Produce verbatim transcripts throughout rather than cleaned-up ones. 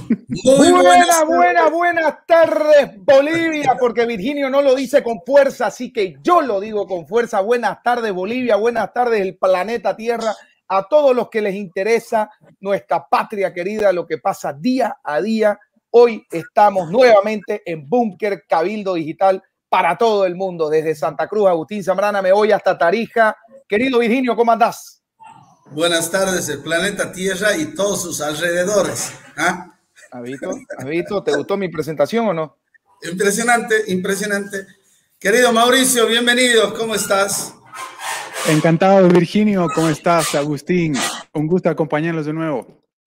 Muy buenas, buenas, buenas tardes, Bolivia, porque Virginio no lo dice con fuerza, así que yo lo digo con fuerza. Buenas tardes, Bolivia, buenas tardes, el planeta Tierra, a todos los que les interesa nuestra patria querida, lo que pasa día a día. Hoy estamos nuevamente en Búnker Cabildo Digital para todo el mundo, desde Santa Cruz, Agustín Zambrana, me voy hasta Tarija. Querido Virginio, ¿cómo andás? Buenas tardes, el planeta Tierra y todos sus alrededores. ¿Ah? ¿Has visto? ¿Has visto? ¿Te gustó mi presentación o no? Impresionante, impresionante. Querido Mauricio, bienvenido. ¿Cómo estás? Encantado, Virginio. ¿Cómo estás, Agustín? Un gusto acompañarlos de nuevo.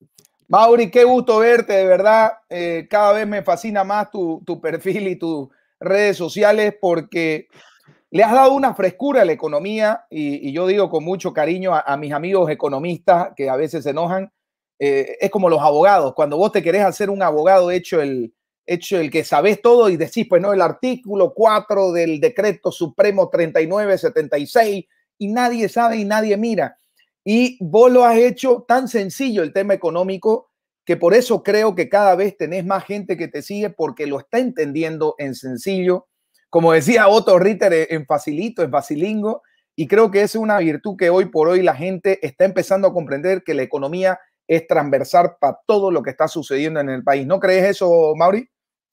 Mauri, qué gusto verte, de verdad. Eh, cada vez me fascina más tu, tu perfil y tus redes sociales porque le has dado una frescura a la economía y, y yo digo con mucho cariño a, a mis amigos economistas que a veces se enojan. Eh, es como los abogados. Cuando vos te querés hacer un abogado hecho el, hecho el que sabés todo y decís, pues no, el artículo cuatro del decreto supremo treinta y nueve setenta y seis y nadie sabe y nadie mira. Y vos lo has hecho tan sencillo el tema económico que por eso creo que cada vez tenés más gente que te sigue porque lo está entendiendo en sencillo. Como decía Otto Ritter, en facilito, en facilingo. Y creo que esa es una virtud que hoy por hoy la gente está empezando a comprender, que la economía es transversal para todo lo que está sucediendo en el país. ¿No crees eso, Mauri?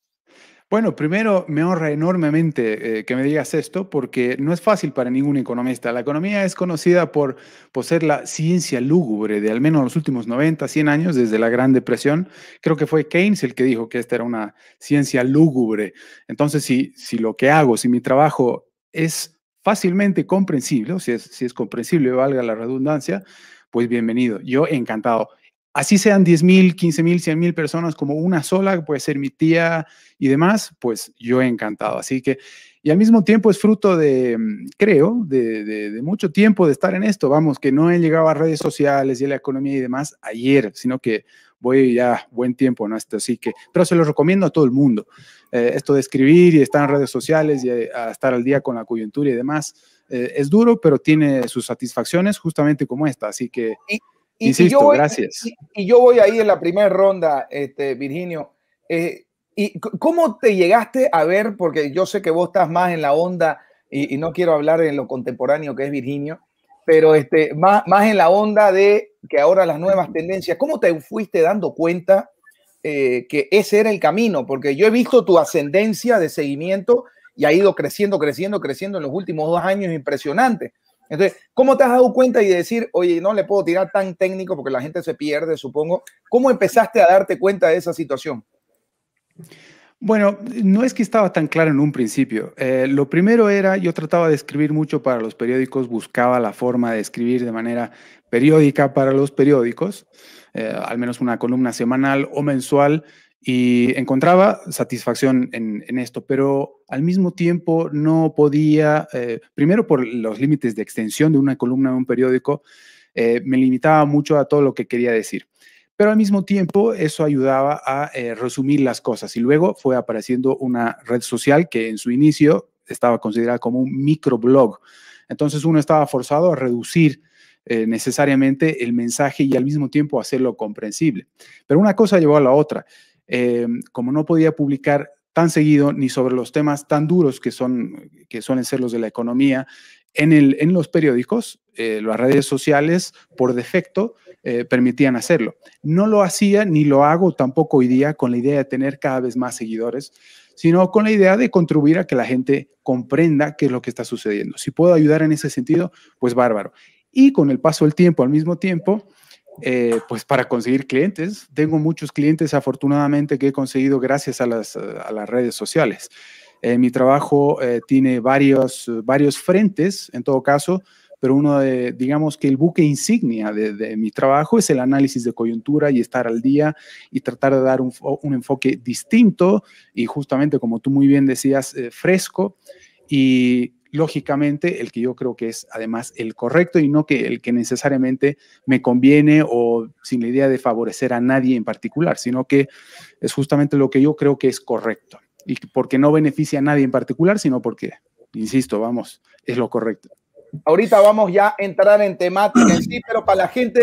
Bueno, primero me honra enormemente eh, que me digas esto porque no es fácil para ningún economista. La economía es conocida por, por ser la ciencia lúgubre de al menos los últimos noventa, cien años, desde la Gran Depresión. Creo que fue Keynes el que dijo que esta era una ciencia lúgubre. Entonces, si, si lo que hago, si mi trabajo es fácilmente comprensible, o si es, si es comprensible, valga la redundancia, pues bienvenido. Yo encantado. Así sean diez mil, quince mil, cien mil personas como una sola, puede ser mi tía y demás, pues yo he encantado. Así que, y al mismo tiempo es fruto de, creo, de, de, de mucho tiempo de estar en esto. Vamos, que no he llegado a redes sociales y a la economía y demás ayer, sino que voy ya buen tiempo en esto. Así que, pero se lo recomiendo a todo el mundo. Eh, esto de escribir y estar en redes sociales y a, a estar al día con la coyuntura y demás, eh, es duro, pero tiene sus satisfacciones justamente como esta. Así que... Y Y, Insisto, y, yo voy, gracias. Y, y yo voy ahí en la primera ronda, este, Virginio. Eh, ¿Y cómo te llegaste a ver? Porque yo sé que vos estás más en la onda y, y no quiero hablar en lo contemporáneo que es Virginio, pero este, más, más en la onda de que ahora las nuevas tendencias. ¿Cómo te fuiste dando cuenta eh, que ese era el camino? Porque yo he visto tu ascendencia de seguimiento y ha ido creciendo, creciendo, creciendo en los últimos dos años, impresionante. Entonces, ¿cómo te has dado cuenta y de decir, oye, no le puedo tirar tan técnico porque la gente se pierde, supongo? ¿Cómo empezaste a darte cuenta de esa situación? Bueno, no es que estaba tan claro en un principio. Eh, lo primero era, yo trataba de escribir mucho para los periódicos, buscaba la forma de escribir de manera periódica para los periódicos, eh, al menos una columna semanal o mensual, y encontraba satisfacción en, en esto, pero al mismo tiempo no podía, eh, primero por los límites de extensión de una columna en un periódico, eh, me limitaba mucho a todo lo que quería decir. Pero al mismo tiempo eso ayudaba a eh, resumir las cosas y luego fue apareciendo una red social que en su inicio estaba considerada como un microblog. Entonces uno estaba forzado a reducir eh, necesariamente el mensaje y al mismo tiempo hacerlo comprensible. Pero una cosa llevó a la otra. Eh, como no podía publicar tan seguido ni sobre los temas tan duros que, son, que suelen ser los de la economía en, el, en los periódicos, eh, las redes sociales por defecto eh, permitían hacerlo. No lo hacía ni lo hago tampoco hoy día con la idea de tener cada vez más seguidores, sino con la idea de contribuir a que la gente comprenda qué es lo que está sucediendo. Si puedo ayudar en ese sentido, pues bárbaro. Y con el paso del tiempo, al mismo tiempo, Eh, pues para conseguir clientes. Tengo muchos clientes afortunadamente que he conseguido gracias a las, a las redes sociales. Eh, mi trabajo eh, tiene varios, varios frentes en todo caso, pero uno de, digamos que el buque insignia de, de mi trabajo es el análisis de coyuntura y estar al día y tratar de dar un, un enfoque distinto y justamente como tú muy bien decías, eh, fresco y lógicamente el que yo creo que es además el correcto y no que el que necesariamente me conviene o sin la idea de favorecer a nadie en particular, sino que es justamente lo que yo creo que es correcto y porque no beneficia a nadie en particular, sino porque, insisto, vamos, es lo correcto. Ahorita vamos ya a entrar en temática en sí, pero para la gente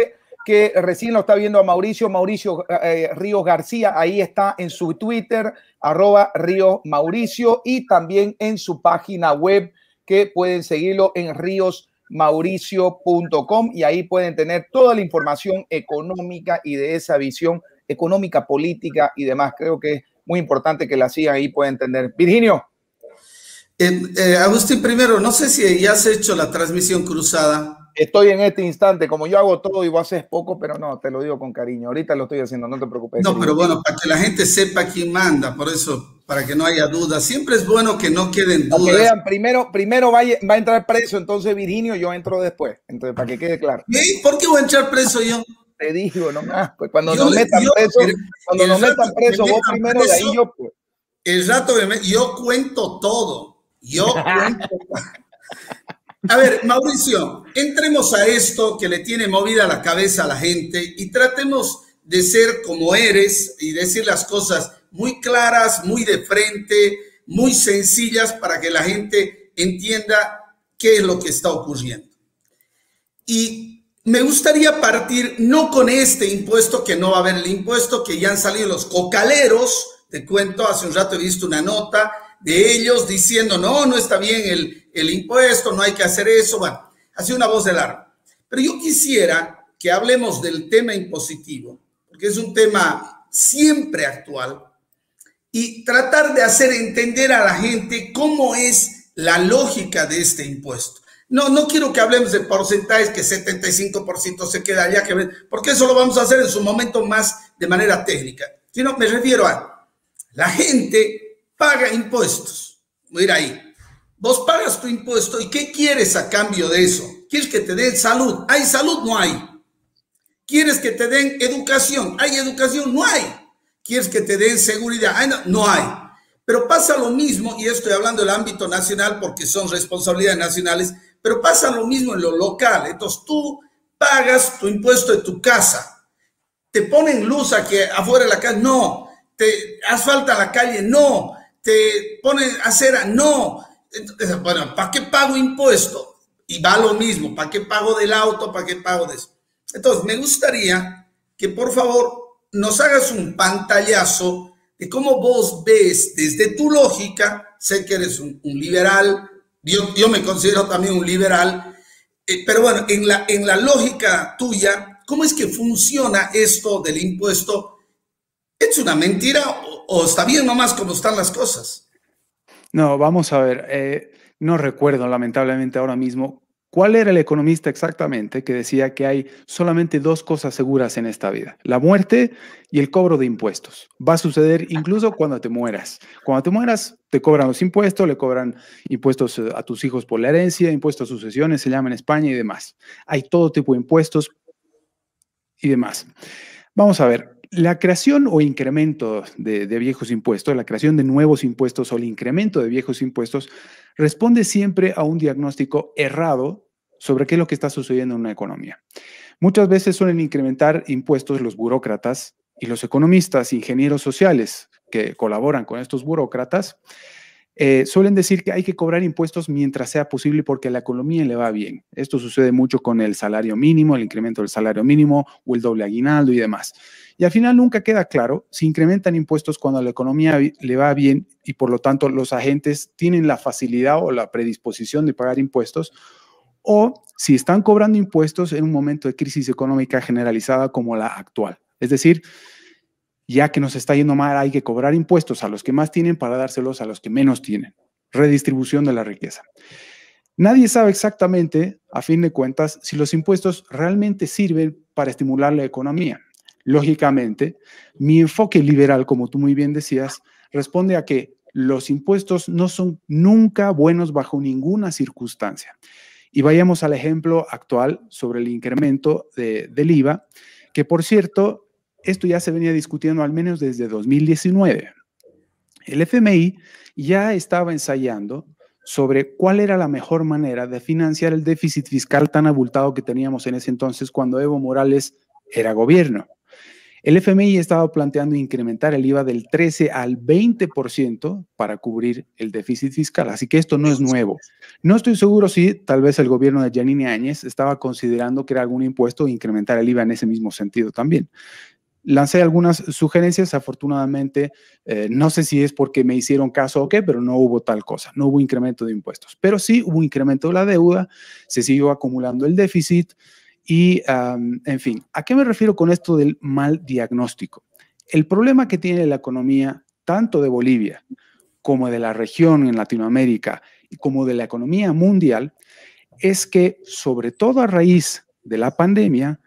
que recién lo está viendo a Mauricio, Mauricio eh, Ríos García, ahí está en su Twitter, arroba Ríos Mauricio, y también en su página web, que pueden seguirlo en ríos mauricio punto com, y ahí pueden tener toda la información económica y de esa visión económica, política y demás. Creo que es muy importante que la sigan ahí, pueden entender. Virginio. Eh, eh, Agustín, primero, no sé si ya has hecho la transmisión cruzada. Estoy en este instante, como yo hago todo y vos haces poco, pero no, te lo digo con cariño. Ahorita lo estoy haciendo, no te preocupes. No, pero bueno, para que la gente sepa quién manda, por eso, para que no haya dudas. Siempre es bueno que no queden dudas. Para que vean, primero, primero va, a, va a entrar preso, entonces Virginio, yo entro después. Entonces, para que quede claro. ¿Y por qué voy a entrar preso yo? Te digo nomás, pues cuando yo, nos metan yo, preso, el, cuando el nos metan preso, vos metan primero, preso, de ahí yo, pues. El rato que me, yo cuento todo. Yo cuento todo. A ver, Mauricio, entremos a esto que le tiene movida la cabeza a la gente y tratemos de ser como eres y decir las cosas muy claras, muy de frente, muy sencillas para que la gente entienda qué es lo que está ocurriendo. Y me gustaría partir no con este impuesto, que no va a haber el impuesto, que ya han salido los cocaleros. Te cuento, hace un rato he visto una nota de ellos diciendo, no, no está bien el, el impuesto, no hay que hacer eso. Bueno, ha sido una voz de alarma. Pero yo quisiera que hablemos del tema impositivo, porque es un tema siempre actual, y tratar de hacer entender a la gente cómo es la lógica de este impuesto. No, no quiero que hablemos de porcentajes, que setenta y cinco por ciento se queda allá, que, porque eso lo vamos a hacer en su momento más de manera técnica, sino me refiero a la gente paga impuestos. Mira ahí, vos pagas tu impuesto y ¿qué quieres a cambio de eso? ¿Quieres que te den salud? ¿Hay salud? No hay. ¿Quieres que te den educación? ¿Hay educación? No hay. ¿Quieres que te den seguridad? ¿Hay? No, no hay. Pero pasa lo mismo, y estoy hablando del ámbito nacional porque son responsabilidades nacionales, pero pasa lo mismo en lo local. Entonces tú pagas tu impuesto de tu casa. ¿Te ponen luz aquí afuera de la casa? No. ¿Te asfaltan la calle? No. ¿Te ponen acera? No. Entonces, bueno, ¿para qué pago impuesto? Y va lo mismo, ¿para qué pago del auto? ¿Para qué pago de eso? Entonces, me gustaría que por favor nos hagas un pantallazo de cómo vos ves desde tu lógica. Sé que eres un, un liberal, yo, yo me considero también un liberal, eh, pero bueno, en la, en la lógica tuya, ¿cómo es que funciona esto del impuesto? ¿Es una mentira o, o está bien nomás como están las cosas? No, vamos a ver, eh, no recuerdo lamentablemente ahora mismo cuál era el economista exactamente que decía que hay solamente dos cosas seguras en esta vida: la muerte y el cobro de impuestos. Va a suceder incluso cuando te mueras. Cuando te mueras te cobran los impuestos, le cobran impuestos a tus hijos por la herencia, impuestos a sucesiones, se llama en España, y demás. Hay todo tipo de impuestos y demás. Vamos a ver. La creación o incremento de, de viejos impuestos, la creación de nuevos impuestos o el incremento de viejos impuestos responde siempre a un diagnóstico errado sobre qué es lo que está sucediendo en una economía. Muchas veces suelen incrementar impuestos los burócratas y los economistas, ingenieros sociales que colaboran con estos burócratas, eh, suelen decir que hay que cobrar impuestos mientras sea posible porque a la economía le va bien. Esto sucede mucho con el salario mínimo, el incremento del salario mínimo o el doble aguinaldo y demás. Y al final nunca queda claro si incrementan impuestos cuando a la economía le va bien y por lo tanto los agentes tienen la facilidad o la predisposición de pagar impuestos, o si están cobrando impuestos en un momento de crisis económica generalizada como la actual. Es decir, ya que nos está yendo mal, hay que cobrar impuestos a los que más tienen para dárselos a los que menos tienen. Redistribución de la riqueza. Nadie sabe exactamente, a fin de cuentas, si los impuestos realmente sirven para estimular la economía. Lógicamente, mi enfoque liberal, como tú muy bien decías, responde a que los impuestos no son nunca buenos bajo ninguna circunstancia. Y vayamos al ejemplo actual sobre el incremento de, del I V A, que por cierto, esto ya se venía discutiendo al menos desde dos mil diecinueve. El F M I ya estaba ensayando sobre cuál era la mejor manera de financiar el déficit fiscal tan abultado que teníamos en ese entonces cuando Evo Morales era gobierno. El F M I estaba planteando incrementar el I V A del trece al veinte por ciento para cubrir el déficit fiscal, así que esto no es nuevo. No estoy seguro si tal vez el gobierno de Yanine Áñez estaba considerando que era algún impuesto o incrementar el I V A en ese mismo sentido también. Lancé algunas sugerencias, afortunadamente, eh, no sé si es porque me hicieron caso o qué, pero no hubo tal cosa, no hubo incremento de impuestos, pero sí hubo incremento de la deuda, se siguió acumulando el déficit y, um, en fin, ¿a qué me refiero con esto del mal diagnóstico? El problema que tiene la economía, tanto de Bolivia como de la región en Latinoamérica y como de la economía mundial, es que, sobre todo a raíz de la pandemia,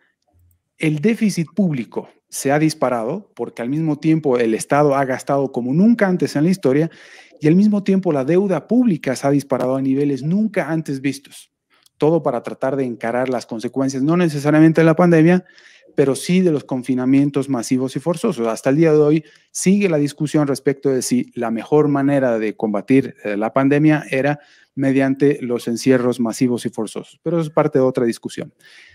el déficit público se ha disparado porque al mismo tiempo el Estado ha gastado como nunca antes en la historia y al mismo tiempo la deuda pública se ha disparado a niveles nunca antes vistos. Todo para tratar de encarar las consecuencias, no necesariamente de la pandemia, pero sí de los confinamientos masivos y forzosos. Hasta el día de hoy sigue la discusión respecto de si la mejor manera de combatir eh, la pandemia era mediante los encierros masivos y forzosos, pero eso es parte de otra discusión.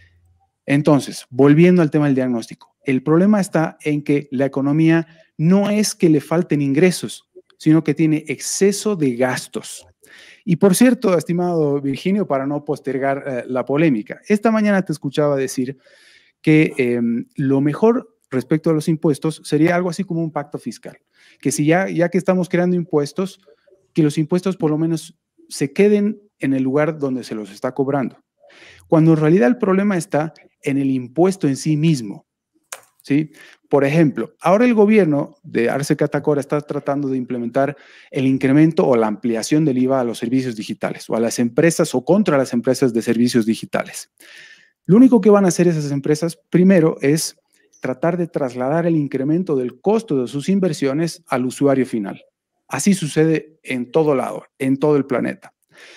Entonces, volviendo al tema del diagnóstico, el problema está en que la economía no es que le falten ingresos, sino que tiene exceso de gastos. Y por cierto, estimado Virginio, para no postergar eh, la polémica, esta mañana te escuchaba decir que eh, lo mejor respecto a los impuestos sería algo así como un pacto fiscal, que si ya, ya que estamos creando impuestos, que los impuestos por lo menos se queden en el lugar donde se los está cobrando, cuando en realidad el problema está en el impuesto en sí mismo, ¿sí? Por ejemplo, ahora el gobierno de Arce Catacora está tratando de implementar el incremento o la ampliación del I V A a los servicios digitales o a las empresas o contra las empresas de servicios digitales. Lo único que van a hacer esas empresas, primero, es tratar de trasladar el incremento del costo de sus inversiones al usuario final. Así sucede en todo lado, en todo el planeta.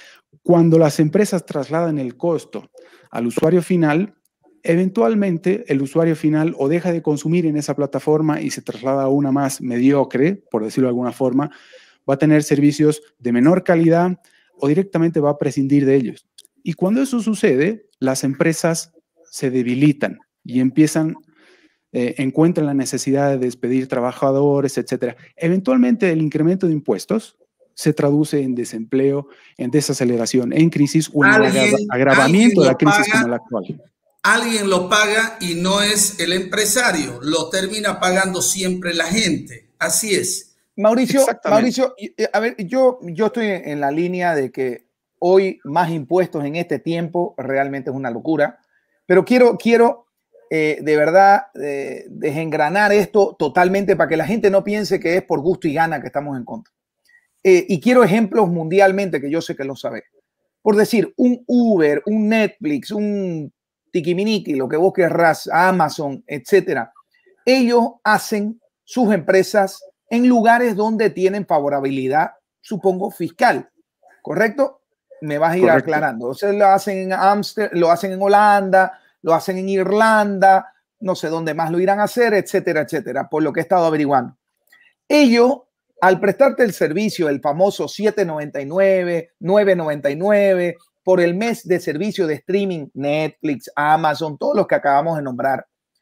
Cuando las empresas trasladan el costo al usuario final, eventualmente el usuario final o deja de consumir en esa plataforma y se traslada a una más mediocre, por decirlo de alguna forma, va a tener servicios de menor calidad o directamente va a prescindir de ellos. Y cuando eso sucede, las empresas se debilitan y empiezan, eh, encuentran la necesidad de despedir trabajadores, etcétera. Eventualmente el incremento de impuestos se traduce en desempleo, en desaceleración, en crisis o en alguien, el agravamiento de la crisis paga, como la actual. Alguien lo paga y no es el empresario, lo termina pagando siempre la gente. Así es. Mauricio, Mauricio, a ver, yo, yo estoy en la línea de que hoy más impuestos en este tiempo realmente es una locura, pero quiero, quiero eh, de verdad eh, desengranar esto totalmente para que la gente no piense que es por gusto y gana que estamos en contra. Eh, y quiero ejemplos mundialmente que yo sé que lo sabes. Por decir, un Uber, un Netflix, un Tiquiminiki, lo que vos querrás, Amazon, etcétera. Ellos hacen sus empresas en lugares donde tienen favorabilidad, supongo, fiscal. ¿Correcto? Me vas a ir Correcto. aclarando. O sea, lo hacen en Amsterdam, lo hacen en Holanda, lo hacen en Irlanda, no sé dónde más lo irán a hacer, etcétera, etcétera, por lo que he estado averiguando. Ellos, al prestarte el servicio, el famoso siete noventa y nueve, nueve noventa y nueve, por el mes de servicio de streaming, Netflix, Amazon, todos los que acabamos de nombrar,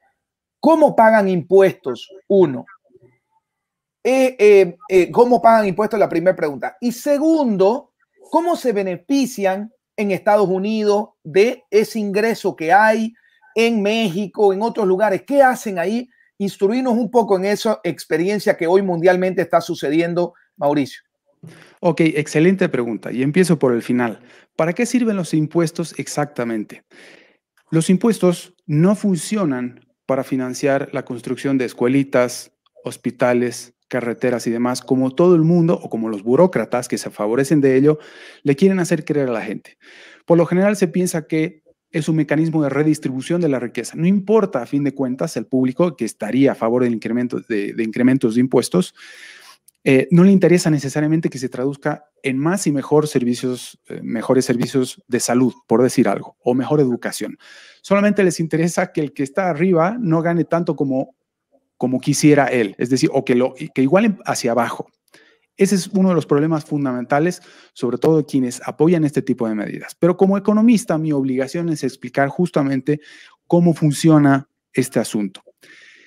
¿cómo pagan impuestos? Uno. Eh, eh, eh, ¿Cómo pagan impuestos? La primera pregunta. Y segundo, ¿cómo se benefician en Estados Unidos de ese ingreso que hay en México, en otros lugares? ¿Qué hacen ahí? Instruirnos un poco en esa experiencia que hoy mundialmente está sucediendo, Mauricio. Ok, excelente pregunta. Y empiezo por el final. ¿Para qué sirven los impuestos exactamente? Los impuestos no funcionan para financiar la construcción de escuelitas, hospitales, carreteras y demás, como todo el mundo o como los burócratas que se favorecen de ello, le quieren hacer creer a la gente. Por lo general se piensa que es un mecanismo de redistribución de la riqueza. No importa, a fin de cuentas, el público que estaría a favor del incremento de, de incrementos de impuestos, eh, no le interesa necesariamente que se traduzca en más y mejor servicios, eh, mejores servicios de salud, por decir algo, o mejor educación. Solamente les interesa que el que está arriba no gane tanto como, como quisiera él, es decir, o que, lo, que igualen hacia abajo. Ese es uno de los problemas fundamentales, sobre todo de quienes apoyan este tipo de medidas. Pero como economista, mi obligación es explicar justamente cómo funciona este asunto.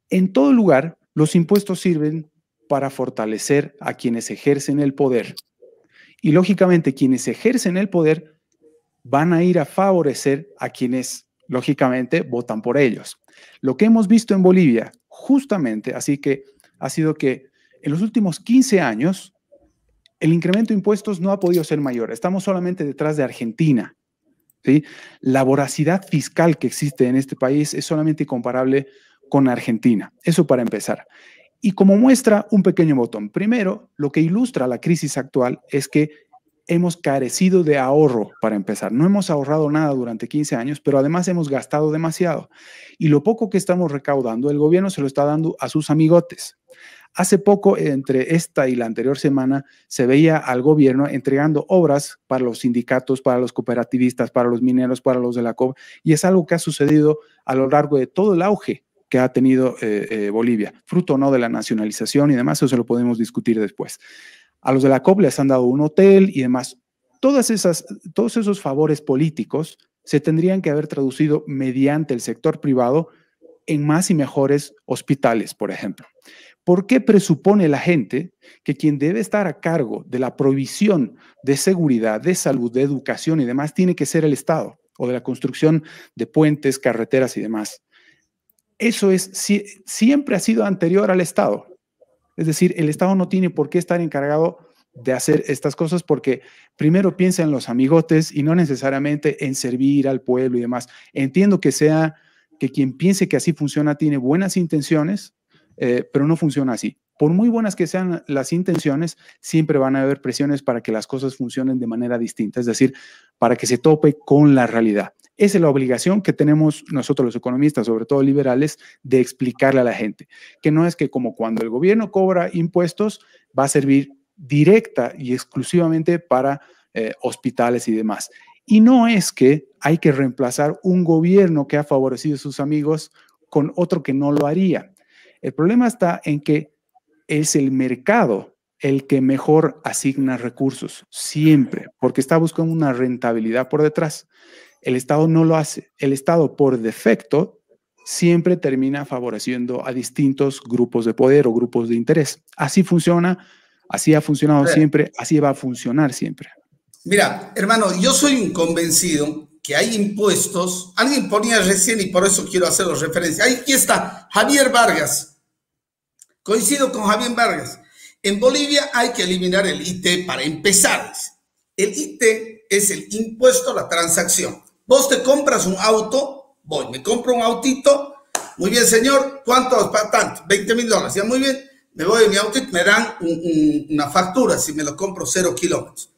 En todo lugar, los impuestos sirven para fortalecer a quienes ejercen el poder. Y lógicamente, quienes ejercen el poder van a ir a favorecer a quienes, lógicamente, votan por ellos. Lo que hemos visto en Bolivia, justamente, así que ha sido que en los últimos quince años, el incremento de impuestos no ha podido ser mayor. Estamos solamente detrás de Argentina, ¿sí? La voracidad fiscal que existe en este país es solamente comparable con Argentina. Eso para empezar. Y como muestra un pequeño botón. Primero, lo que ilustra la crisis actual es que hemos carecido de ahorro para empezar. No hemos ahorrado nada durante quince años, pero además hemos gastado demasiado. Y lo poco que estamos recaudando, el gobierno se lo está dando a sus amigotes. Hace poco, entre esta y la anterior semana, se veía al gobierno entregando obras para los sindicatos, para los cooperativistas, para los mineros, para los de la C O B, y es algo que ha sucedido a lo largo de todo el auge que ha tenido eh, eh, Bolivia, fruto o no de la nacionalización y demás, eso se lo podemos discutir después. A los de la C O B les han dado un hotel y demás. Todas esas, todos esos favores políticos se tendrían que haber traducido mediante el sector privado en más y mejores hospitales, por ejemplo. ¿Por qué presupone la gente que quien debe estar a cargo de la provisión de seguridad, de salud, de educación y demás tiene que ser el Estado o de la construcción de puentes, carreteras y demás? Eso es, si, siempre ha sido anterior al Estado. Es decir, el Estado no tiene por qué estar encargado de hacer estas cosas porque primero piensa en los amigotes y no necesariamente en servir al pueblo y demás. Entiendo que sea que quien piense que así funciona tiene buenas intenciones, eh, pero no funciona así. Por muy buenas que sean las intenciones, siempre van a haber presiones para que las cosas funcionen de manera distinta, es decir, para que se tope con la realidad. Esa es la obligación que tenemos nosotros los economistas, sobre todo liberales, de explicarle a la gente, que no es que como cuando el gobierno cobra impuestos, va a servir directa y exclusivamente para eh, hospitales y demás. Y no es que hay que reemplazar un gobierno que ha favorecido a sus amigos con otro que no lo haría. El problema está en que es el mercado el que mejor asigna recursos, siempre, porque está buscando una rentabilidad por detrás. El Estado no lo hace. El Estado, por defecto, siempre termina favoreciendo a distintos grupos de poder o grupos de interés. Así funciona, así ha funcionado siempre, así va a funcionar siempre. Mira, hermano, yo soy un convencido que hay impuestos. Alguien ponía recién y por eso quiero hacer referencia. Aquí está Javier Vargas. Coincido con Javier Vargas. En Bolivia hay que eliminar el I T para empezar. El I T es el impuesto a la transacción. Vos te compras un auto, voy, me compro un autito, muy bien, señor, ¿cuánto? Tanto, veinte mil dólares, ya muy bien, me voy de mi autito, me dan un, un, una factura si me lo compro cero kilómetros.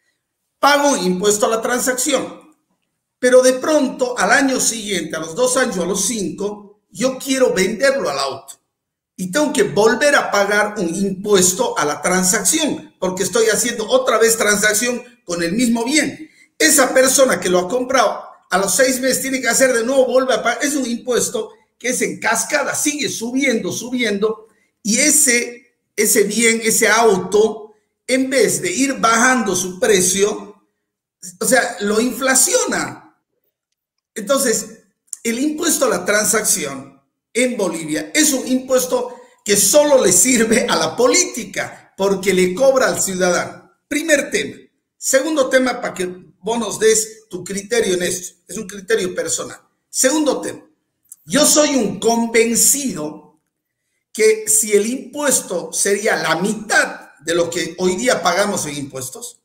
Pago impuesto a la transacción, pero de pronto al año siguiente, a los dos años, a los cinco, yo quiero venderlo al auto y tengo que volver a pagar un impuesto a la transacción porque estoy haciendo otra vez transacción con el mismo bien. Esa persona que lo ha comprado a los seis meses tiene que hacer de nuevo, vuelve a pagar. Es un impuesto que es en cascada, sigue subiendo, subiendo, y ese, ese bien, ese auto, en vez de ir bajando su precio, o sea, lo inflaciona. Entonces, el impuesto a la transacción en Bolivia es un impuesto que solo le sirve a la política porque le cobra al ciudadano. Primer tema. Segundo tema, para que vos nos des tu criterio en esto. Es un criterio personal. Segundo tema. Yo soy un convencido que si el impuesto sería la mitad de lo que hoy día pagamos en impuestos,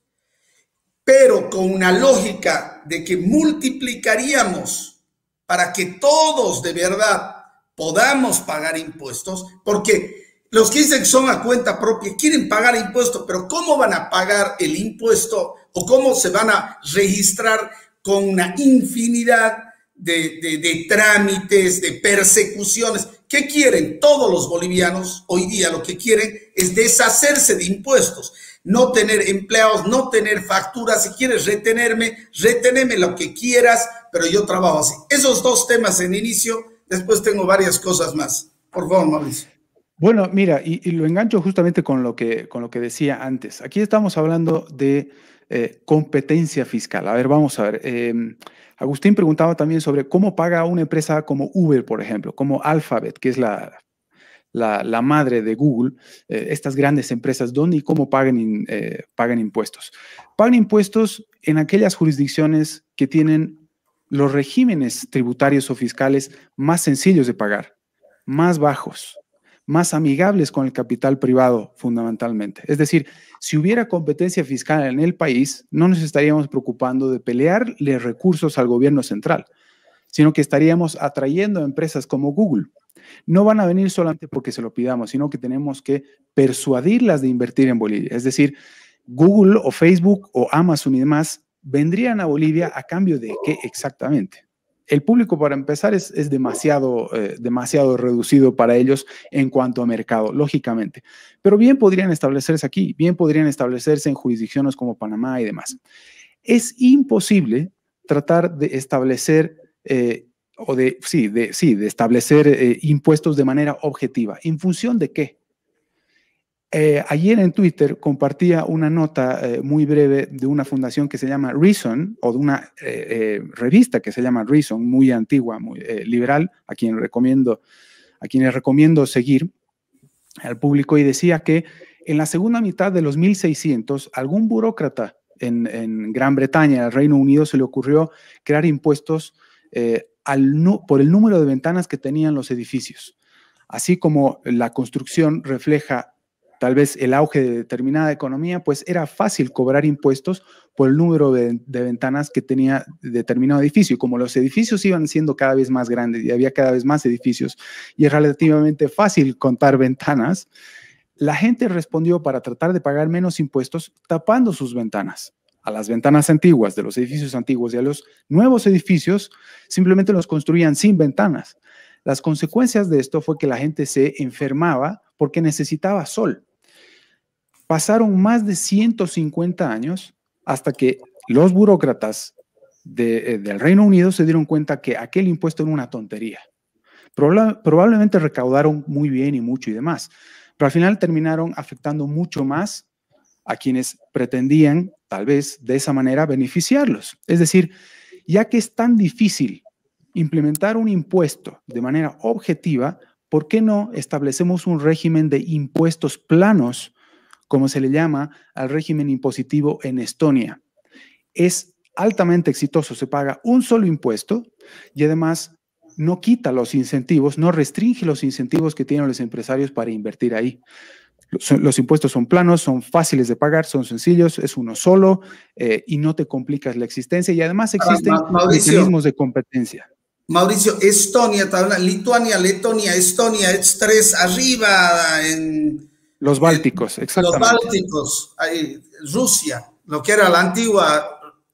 pero con una lógica de que multiplicaríamos para que todos de verdad podamos pagar impuestos, porque los que dicen que son a cuenta propia quieren pagar impuestos, pero ¿cómo van a pagar el impuesto o cómo se van a registrar con una infinidad de, de, de trámites, de persecuciones? ¿Qué quieren todos los bolivianos hoy día? Lo que quieren es deshacerse de impuestos, no tener empleados, no tener facturas. Si quieres retenerme, reteneme lo que quieras, pero yo trabajo así. Esos dos temas en inicio, después tengo varias cosas más. Por favor, Mauricio. Bueno, mira, y, y lo engancho justamente con lo que, con lo que decía antes. Aquí estamos hablando de eh, competencia fiscal. A ver, vamos a ver. Eh, Agustín preguntaba también sobre cómo paga una empresa como Uber, por ejemplo, como Alphabet, que es la la, la madre de Google, eh, estas grandes empresas, ¿dónde y cómo pagan, in, eh, pagan impuestos? Pagan impuestos en aquellas jurisdicciones que tienen los regímenes tributarios o fiscales más sencillos de pagar, más bajos, más amigables con el capital privado fundamentalmente. Es decir, si hubiera competencia fiscal en el país, no nos estaríamos preocupando de pelearle recursos al gobierno central, sino que estaríamos atrayendo a empresas como Google. No van a venir solamente porque se lo pidamos, sino que tenemos que persuadirlas de invertir en Bolivia. Es decir, Google o Facebook o Amazon y demás vendrían a Bolivia a cambio de ¿qué exactamente? El público, para empezar, es, es demasiado, eh, demasiado reducido para ellos en cuanto a mercado, lógicamente. Pero bien podrían establecerse aquí, bien podrían establecerse en jurisdicciones como Panamá y demás. Es imposible tratar de establecer, eh, o de, sí, de, sí, de establecer eh, impuestos de manera objetiva. ¿En función de qué? Eh, ayer en Twitter compartía una nota eh, muy breve de una fundación que se llama Reason, o de una eh, eh, revista que se llama Reason, muy antigua, muy eh, liberal, a quien recomiendo, a quienes recomiendo seguir al público, y decía que en la segunda mitad de los mil seiscientos, algún burócrata en, en Gran Bretaña, el Reino Unido, se le ocurrió crear impuestos eh, al, por el número de ventanas que tenían los edificios. Así como la construcción refleja tal vez el auge de determinada economía, pues era fácil cobrar impuestos por el número de, de ventanas que tenía determinado edificio. Y como los edificios iban siendo cada vez más grandes y había cada vez más edificios y es relativamente fácil contar ventanas, la gente respondió para tratar de pagar menos impuestos tapando sus ventanas. A las ventanas antiguas de los edificios antiguos y a los nuevos edificios simplemente los construían sin ventanas. Las consecuencias de esto fue que la gente se enfermaba porque necesitaba sol. Pasaron más de ciento cincuenta años hasta que los burócratas de, eh, del Reino Unido se dieron cuenta que aquel impuesto era una tontería. Proba- probablemente recaudaron muy bien y mucho y demás, pero al final terminaron afectando mucho más a quienes pretendían, tal vez, de esa manera beneficiarlos. Es decir, ya que es tan difícil implementar un impuesto de manera objetiva, ¿por qué no establecemos un régimen de impuestos planos, como se le llama al régimen impositivo en Estonia? Es altamente exitoso, se paga un solo impuesto y además no quita los incentivos, no restringe los incentivos que tienen los empresarios para invertir ahí. Los, los impuestos son planos, son fáciles de pagar, son sencillos, es uno solo eh, y no te complicas la existencia, y además existen Ma- Mauricio, mecanismos de competencia. Mauricio, Estonia, Lituania, Letonia, Estonia, es tres arriba en, Los bálticos, en exactamente. los Bálticos, ahí, Rusia, lo que era la antigua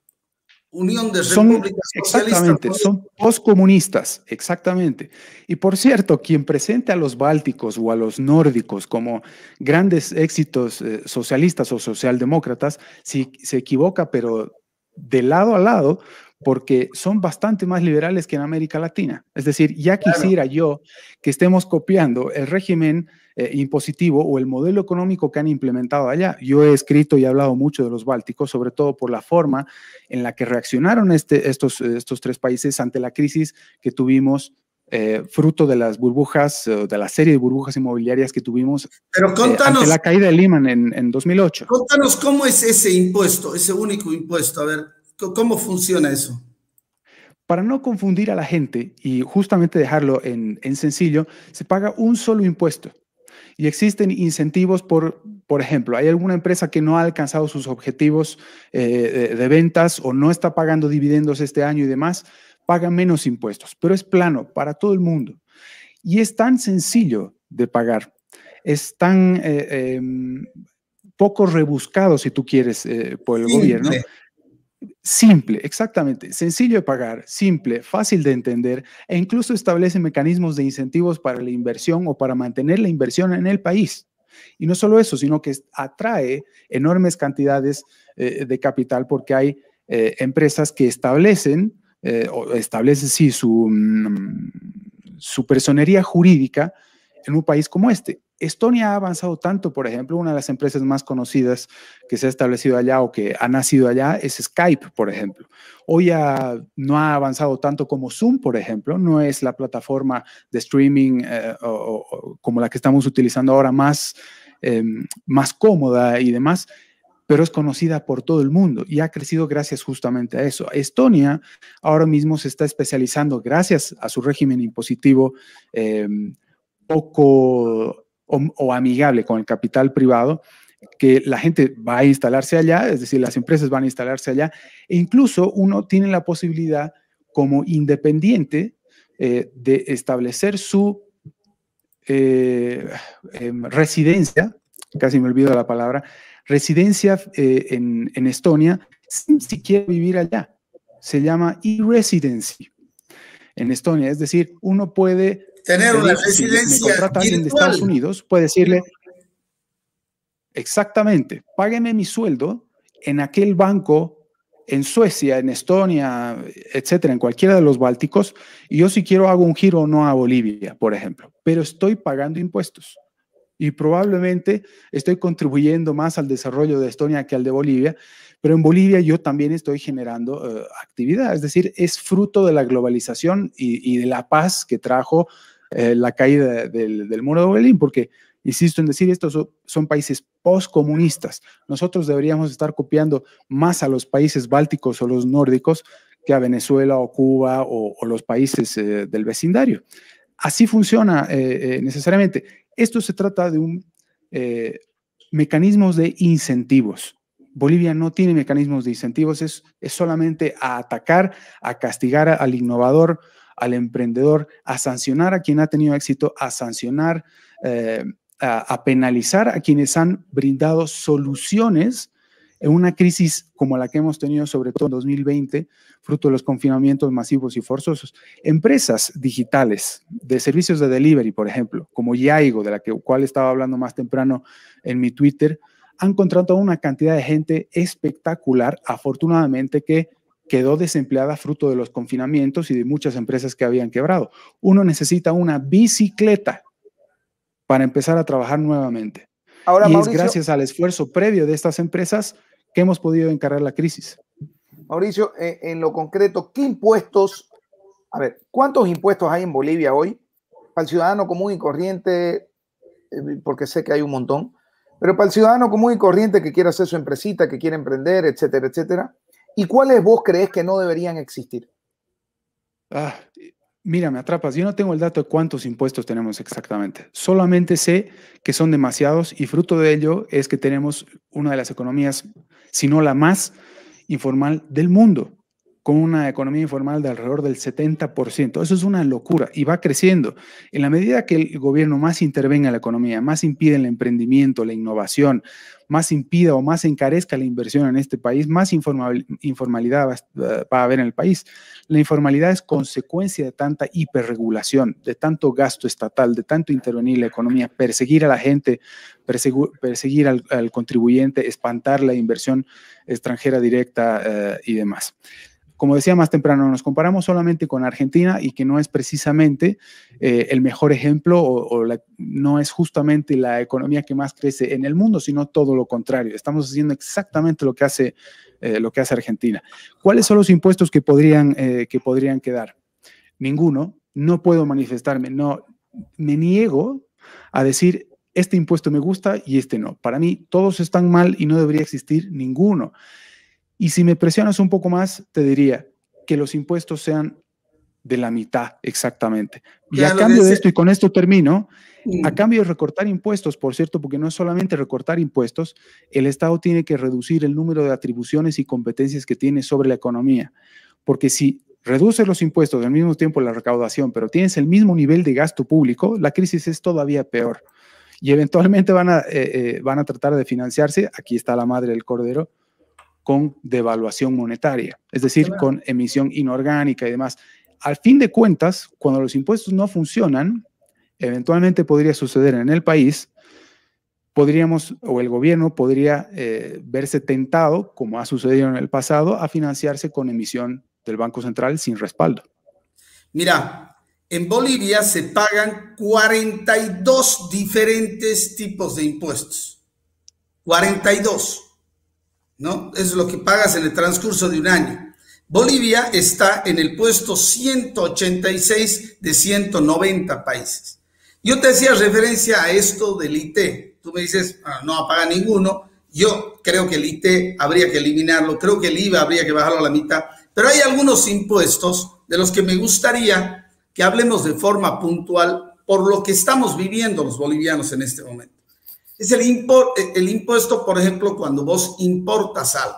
Unión de Son, Repúblicas Socialistas. exactamente, son postcomunistas, exactamente. Y por cierto, quien presente a los bálticos o a los nórdicos como grandes éxitos eh, socialistas o socialdemócratas, sí, se equivoca, pero de lado a lado, porque son bastante más liberales que en América Latina. Es decir, ya quisiera claro. yo que estemos copiando el régimen eh, impositivo o el modelo económico que han implementado allá. Yo he escrito y he hablado mucho de los bálticos, sobre todo por la forma en la que reaccionaron este, estos, estos tres países ante la crisis que tuvimos eh, fruto de las burbujas, eh, de la serie de burbujas inmobiliarias que tuvimos Pero contanos, eh, ante la caída de Lehman en, en dos mil ocho. Contanos cómo es ese impuesto, ese único impuesto. A ver, ¿cómo funciona eso? Para no confundir a la gente y justamente dejarlo en, en sencillo, se paga un solo impuesto. Y existen incentivos, por, por ejemplo, hay alguna empresa que no ha alcanzado sus objetivos eh, de, de ventas o no está pagando dividendos este año y demás, paga menos impuestos, pero es plano para todo el mundo. Y es tan sencillo de pagar, es tan eh, eh, poco rebuscado, si tú quieres, eh, por el Simple. gobierno. Simple, exactamente, sencillo de pagar, simple, fácil de entender, e incluso establece mecanismos de incentivos para la inversión o para mantener la inversión en el país. Y no solo eso, sino que atrae enormes cantidades eh, de capital porque hay eh, empresas que establecen, eh, o establecen sí, su, mm, su personería jurídica en un país como este. Estonia ha avanzado tanto, por ejemplo, una de las empresas más conocidas que se ha establecido allá o que ha nacido allá es Skype, por ejemplo. Hoy ya no ha avanzado tanto como Zoom, por ejemplo, no es la plataforma de streaming eh, o, o, como la que estamos utilizando ahora más, eh, más cómoda y demás, pero es conocida por todo el mundo y ha crecido gracias justamente a eso. Estonia ahora mismo se está especializando gracias a su régimen impositivo eh, poco o, o amigable con el capital privado, que la gente va a instalarse allá, es decir, las empresas van a instalarse allá, e incluso uno tiene la posibilidad como independiente eh, de establecer su eh, eh, residencia, casi me olvido la palabra, residencia eh, en, en Estonia sin siquiera vivir allá. Se llama e-residency en Estonia, es decir, uno puede tener una pedir, si residencia me contrata alguien de virtual. Estados Unidos, puede decirle exactamente, págueme mi sueldo en aquel banco en Suecia, en Estonia, etcétera, en cualquiera de los bálticos, y yo si quiero hago un giro o no a Bolivia, por ejemplo, pero estoy pagando impuestos y probablemente estoy contribuyendo más al desarrollo de Estonia que al de Bolivia, pero en Bolivia yo también estoy generando uh, actividad, es decir, es fruto de la globalización y, y de la paz que trajo uh, la caída del, del muro de Berlín, porque insisto en decir, estos son, son países postcomunistas. Nosotros deberíamos estar copiando más a los países bálticos o los nórdicos que a Venezuela o Cuba o, o los países eh, del vecindario. Así funciona eh, eh, necesariamente. Esto se trata de un eh, mecanismos de incentivos. Bolivia no tiene mecanismos de incentivos, es, es solamente a atacar, a castigar al innovador, al emprendedor, a sancionar a quien ha tenido éxito, a sancionar eh, A, a penalizar a quienes han brindado soluciones en una crisis como la que hemos tenido sobre todo en dos mil veinte, fruto de los confinamientos masivos y forzosos. Empresas digitales de servicios de delivery, por ejemplo, como Yaigo, de la que, cual estaba hablando más temprano en mi Twitter, han contratado una cantidad de gente espectacular, afortunadamente, que quedó desempleada fruto de los confinamientos y de muchas empresas que habían quebrado. Uno necesita una bicicleta para empezar a trabajar nuevamente. Ahora, y Mauricio, es gracias al esfuerzo previo de estas empresas que hemos podido encarar la crisis. Mauricio, eh, en lo concreto, ¿qué impuestos, a ver, cuántos impuestos hay en Bolivia hoy para el ciudadano común y corriente, eh, porque sé que hay un montón, pero para el ciudadano común y corriente que quiere hacer su empresita, que quiere emprender, etcétera, etcétera? ¿Y cuáles vos crees que no deberían existir? Ah, Mira, me atrapas. Yo no tengo el dato de cuántos impuestos tenemos exactamente. Solamente sé que son demasiados y fruto de ello es que tenemos una de las economías, si no la más informal del mundo, con una economía informal de alrededor del setenta por ciento. Eso es una locura y va creciendo. En la medida que el gobierno más intervenga en la economía, más impide el emprendimiento, la innovación, más impida o más encarezca la inversión en este país, más informal, informalidad va, va a haber en el país. La informalidad es consecuencia de tanta hiperregulación, de tanto gasto estatal, de tanto intervenir en la economía, perseguir a la gente, perseguir, perseguir al, al contribuyente, espantar la inversión extranjera directa eh, y demás. Como decía más temprano, nos comparamos solamente con Argentina y que no es precisamente eh, el mejor ejemplo o, o la, no es justamente la economía que más crece en el mundo, sino todo lo contrario. Estamos haciendo exactamente lo que hace, eh, lo que hace Argentina. ¿Cuáles son los impuestos que podrían, eh, que podrían quedar? Ninguno. No puedo manifestarme. No, me niego a decir este impuesto me gusta y este no. Para mí todos están mal y no debería existir ninguno. Y si me presionas un poco más, te diría que los impuestos sean de la mitad exactamente. Y Claro, a cambio de dice- esto, y con esto termino, Mm. a cambio de recortar impuestos, por cierto, porque no es solamente recortar impuestos, el Estado tiene que reducir el número de atribuciones y competencias que tiene sobre la economía. Porque si reduces los impuestos al mismo tiempo la recaudación, pero tienes el mismo nivel de gasto público, la crisis es todavía peor. Y eventualmente van a, eh, eh, van a tratar de financiarse, aquí está la madre del cordero, con devaluación monetaria, es decir, Claro. con emisión inorgánica y demás. Al fin de cuentas, cuando los impuestos no funcionan, eventualmente podría suceder en el país, podríamos, o el gobierno podría eh, verse tentado, como ha sucedido en el pasado, a financiarse con emisión del Banco Central sin respaldo. Mira, en Bolivia se pagan cuarenta y dos diferentes tipos de impuestos. cuarenta y dos, ¿no? Eso es lo que pagas en el transcurso de un año. Bolivia está en el puesto ciento ochenta y seis de ciento noventa países. Yo te hacía referencia a esto del I T. Tú me dices, ah, no paga ninguno. Yo creo que el I T habría que eliminarlo. Creo que el I V A habría que bajarlo a la mitad. Pero hay algunos impuestos de los que me gustaría que hablemos de forma puntual por lo que estamos viviendo los bolivianos en este momento. Es el, impo el impuesto, por ejemplo, cuando vos importas algo.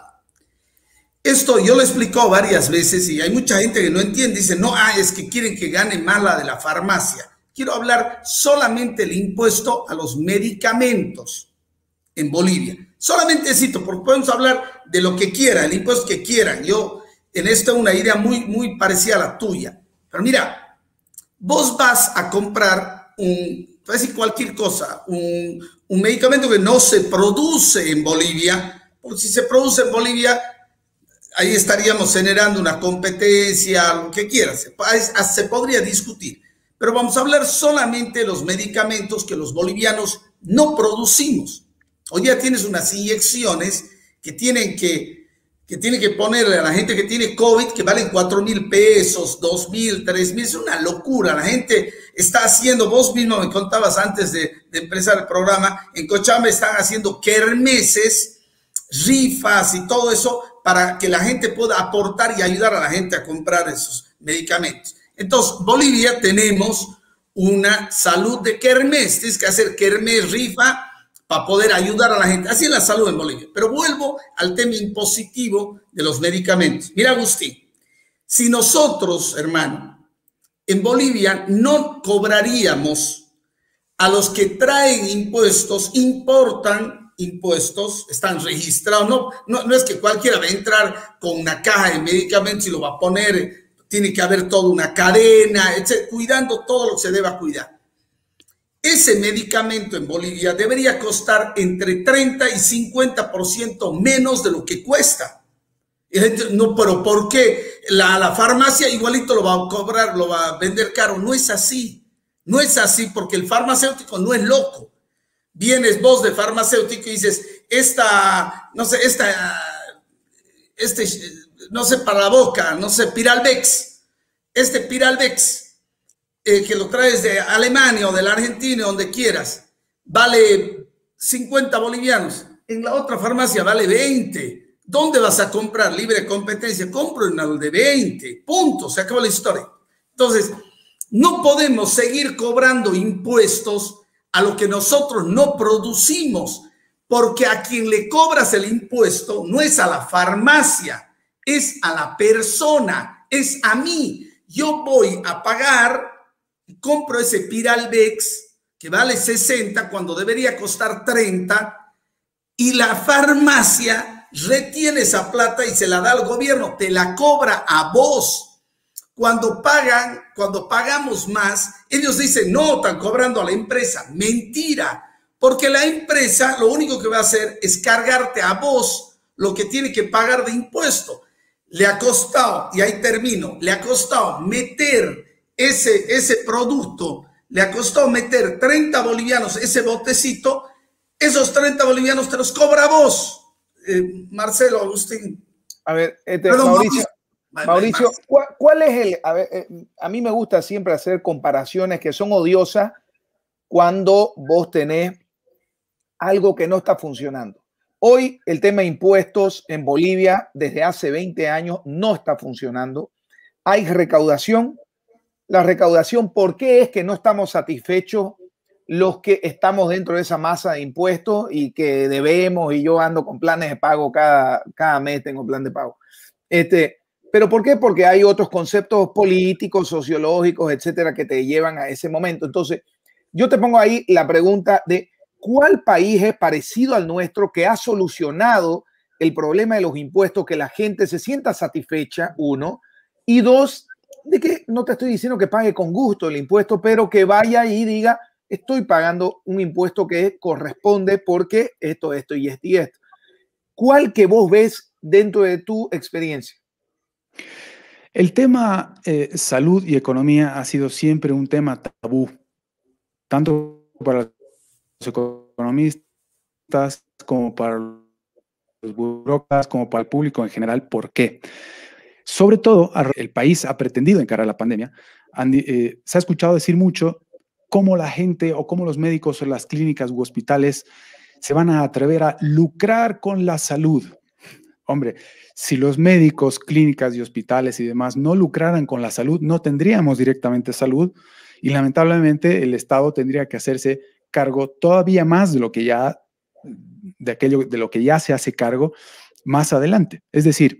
Esto yo lo he explicado varias veces y hay mucha gente que no entiende. Dice, no, ah, es que quieren que gane más la de la farmacia. Quiero hablar solamente del impuesto a los medicamentos en Bolivia. Solamente cito, porque podemos hablar de lo que quieran, el impuesto que quieran. Yo en esto una idea muy, muy parecida a la tuya. Pero mira, vos vas a comprar un, voy a decir cualquier cosa, un, un medicamento que no se produce en Bolivia, porque si se produce en Bolivia, ahí estaríamos generando una competencia, lo que quieras, se, se podría discutir. Pero vamos a hablar solamente de los medicamentos que los bolivianos no producimos. Hoy día tienes unas inyecciones que tienen que, que, tienen que ponerle a la gente que tiene COVID, que valen cuatro mil pesos, dos mil, tres mil, es una locura. La gente está haciendo, vos mismo me contabas antes de, de empezar el programa, en Cochabamba están haciendo kermeses, rifas y todo eso para que la gente pueda aportar y ayudar a la gente a comprar esos medicamentos. Entonces, Bolivia tenemos una salud de kermés, tienes que hacer kermés, rifa, para poder ayudar a la gente. Así es la salud en Bolivia. Pero vuelvo al tema impositivo de los medicamentos. Mira, Agustín, si nosotros, hermano, en Bolivia no cobraríamos a los que traen impuestos, importan impuestos, están registrados, no, no, no es que cualquiera va a entrar con una caja de medicamentos y lo va a poner, tiene que haber toda una cadena, etcétera, cuidando todo lo que se deba cuidar. Ese medicamento en Bolivia debería costar entre treinta y cincuenta por ciento menos de lo que cuesta. No, pero ¿por qué? La, la farmacia igualito lo va a cobrar, lo va a vender caro. No es así. No es así porque el farmacéutico no es loco. Vienes vos de farmacéutico y dices, esta, no sé, esta, este, no sé, para la boca, no sé, Piralbex. Este Piralbex. Eh, que lo traes de Alemania o de la Argentina, donde quieras, vale cincuenta bolivianos. En la otra farmacia vale veinte. ¿Dónde vas a comprar? Libre competencia. Compro en el de veinte. Punto. Se acabó la historia. Entonces, no podemos seguir cobrando impuestos a lo que nosotros no producimos, porque a quien le cobras el impuesto no es a la farmacia, es a la persona, es a mí. Yo voy a pagar y compro ese Piralbex que vale sesenta cuando debería costar treinta y la farmacia retiene esa plata y se la da al gobierno, te la cobra a vos. Cuando pagan, cuando pagamos más, ellos dicen, no, están cobrando a la empresa. Mentira, porque la empresa lo único que va a hacer es cargarte a vos lo que tiene que pagar de impuesto. Le ha costado, y ahí termino, le ha costado meter Ese, ese producto, le ha costado meter treinta bolivianos ese botecito, esos treinta bolivianos te los cobra vos, eh, Marcelo, Agustín. A ver, este, Perdón, Mauricio, Mauricio, Mauricio ¿cuál, ¿cuál es el? A ver, eh, a mí me gusta siempre hacer comparaciones que son odiosas cuando vos tenés algo que no está funcionando. Hoy el tema de impuestos en Bolivia desde hace veinte años no está funcionando. Hay recaudación. La recaudación, ¿por qué es que no estamos satisfechos los que estamos dentro de esa masa de impuestos y que debemos? Y yo ando con planes de pago cada, cada mes, tengo plan de pago. Este, ¿pero por qué? Porque hay otros conceptos políticos, sociológicos, etcétera, que te llevan a ese momento. Entonces, yo te pongo ahí la pregunta de ¿cuál país es parecido al nuestro que ha solucionado el problema de los impuestos, que la gente se sienta satisfecha, uno, y dos, de que no te estoy diciendo que pague con gusto el impuesto, pero que vaya y diga, estoy pagando un impuesto que corresponde porque esto, esto y esto y esto. ¿Cuál que vos ves dentro de tu experiencia? El tema eh, salud y economía ha sido siempre un tema tabú, tanto para los economistas como para los burócratas, como para el público en general. ¿Por qué? Sobre todo, el país ha pretendido encarar la pandemia. Han, eh, se ha escuchado decir mucho cómo la gente o cómo los médicos o las clínicas u hospitales se van a atrever a lucrar con la salud. Hombre, si los médicos, clínicas y hospitales y demás no lucraran con la salud, no tendríamos directamente salud y lamentablemente el Estado tendría que hacerse cargo todavía más de lo que ya, de aquello, de lo que ya se hace cargo más adelante. Es decir,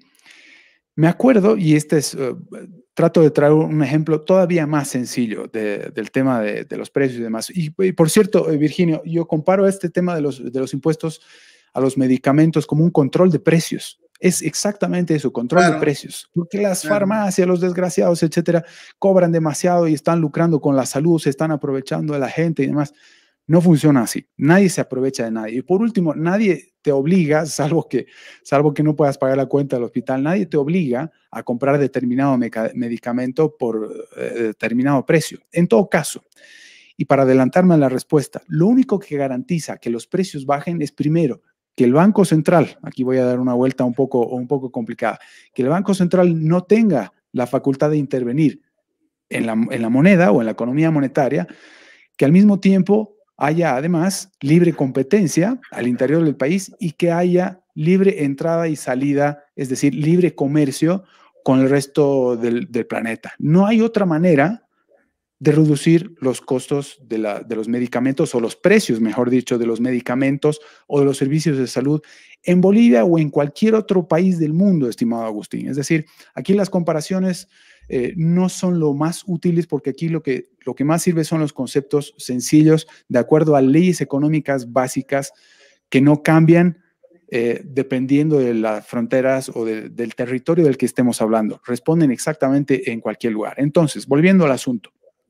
me acuerdo, y este es, uh, trato de traer un ejemplo todavía más sencillo de, del tema de, de los precios y demás. Y, y por cierto, eh, Virginio, yo comparo este tema de los, de los impuestos a los medicamentos como un control de precios. Es exactamente eso, control claro. de precios. Porque las claro. farmacias, los desgraciados, etcétera, cobran demasiado y están lucrando con la salud, se están aprovechando de la gente y demás. No funciona así. Nadie se aprovecha de nadie. Y por último, nadie te obliga, salvo que, salvo que no puedas pagar la cuenta del hospital, nadie te obliga a comprar determinado medicamento por eh, determinado precio. En todo caso, y para adelantarme a la respuesta, lo único que garantiza que los precios bajen es primero que el Banco Central, aquí voy a dar una vuelta un poco, un poco complicada, que el Banco Central no tenga la facultad de intervenir en la, en la moneda o en la economía monetaria, que al mismo tiempo haya además libre competencia al interior del país y que haya libre entrada y salida, es decir, libre comercio con el resto del, del planeta. No hay otra manera de reducir los costos de, la, de los medicamentos o los precios, mejor dicho, de los medicamentos o de los servicios de salud en Bolivia o en cualquier otro país del mundo, estimado Agustín. Es decir, aquí las comparaciones eh, no son lo más útiles porque aquí lo que, lo que más sirve son los conceptos sencillos de acuerdo a leyes económicas básicas que no cambian eh, dependiendo de las fronteras o de, del territorio del que estemos hablando. Responden exactamente en cualquier lugar. Entonces, volviendo al asunto.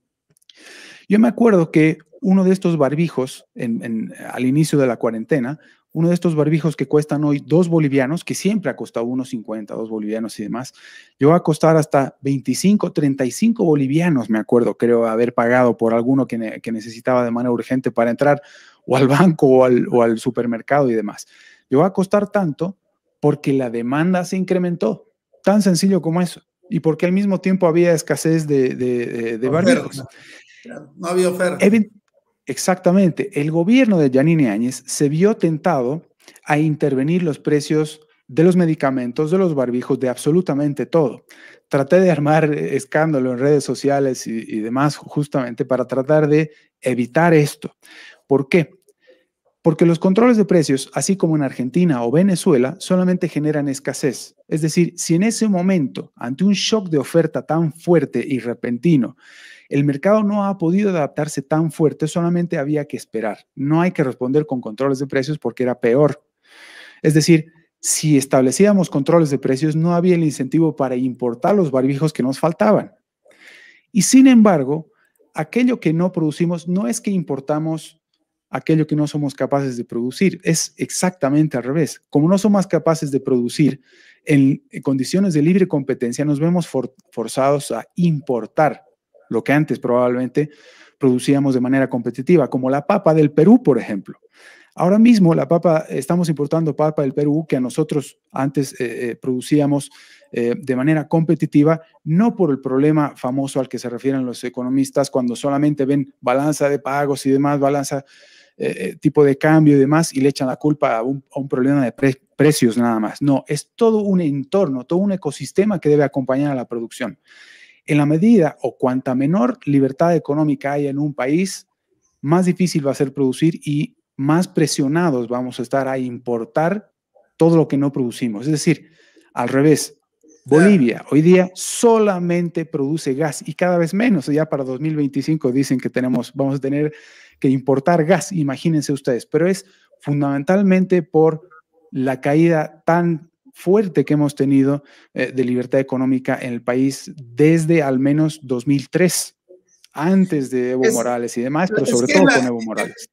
Yo me acuerdo que uno de estos barbijos, en, en, al inicio de la cuarentena, uno de estos barbijos que cuestan hoy dos bolivianos, que siempre ha costado uno cincuenta, dos bolivianos y demás, llegó a costar hasta veinticinco, treinta y cinco bolivianos, me acuerdo, creo haber pagado por alguno que, ne que necesitaba de manera urgente para entrar o al banco o al, o al supermercado y demás. Llegó a costar tanto porque la demanda se incrementó, tan sencillo como eso, y porque al mismo tiempo había escasez de, de, de, de barbijos. No había oferta. Exactamente. El gobierno de Yanine Áñez se vio tentado a intervenir los precios de los medicamentos, de los barbijos, de absolutamente todo. Traté de armar escándalo en redes sociales y, y demás justamente para tratar de evitar esto. ¿Por qué? Porque los controles de precios, así como en Argentina o Venezuela, solamente generan escasez. Es decir, si en ese momento, ante un shock de oferta tan fuerte y repentino, el mercado no ha podido adaptarse tan fuerte, solamente había que esperar. No hay que responder con controles de precios porque era peor. Es decir, si establecíamos controles de precios, no había el incentivo para importar los barbijos que nos faltaban. Y sin embargo, aquello que no producimos no es que importamos aquello que no somos capaces de producir, es exactamente al revés. Como no somos capaces de producir en condiciones de libre competencia, nos vemos for forzados a importar lo que antes probablemente producíamos de manera competitiva, como la papa del Perú, por ejemplo. Ahora mismo la papa, estamos importando papa del Perú que a nosotros antes eh, eh, producíamos eh, de manera competitiva, no por el problema famoso al que se refieren los economistas cuando solamente ven balanza de pagos y demás, balanza eh, tipo de cambio y demás y le echan la culpa a un, a un problema de pre precios nada más. No, es todo un entorno, todo un ecosistema que debe acompañar a la producción. En la medida o cuanta menor libertad económica haya en un país, más difícil va a ser producir y más presionados vamos a estar a importar todo lo que no producimos. Es decir, al revés, Bolivia hoy día solamente produce gas y cada vez menos. Ya para dos mil veinticinco dicen que tenemos, vamos a tener que importar gas, imagínense ustedes, pero es fundamentalmente por la caída tan fuerte que hemos tenido eh, de libertad económica en el país desde al menos dos mil tres, antes de Evo es, Morales y demás, pero sobre todo la, con Evo Morales.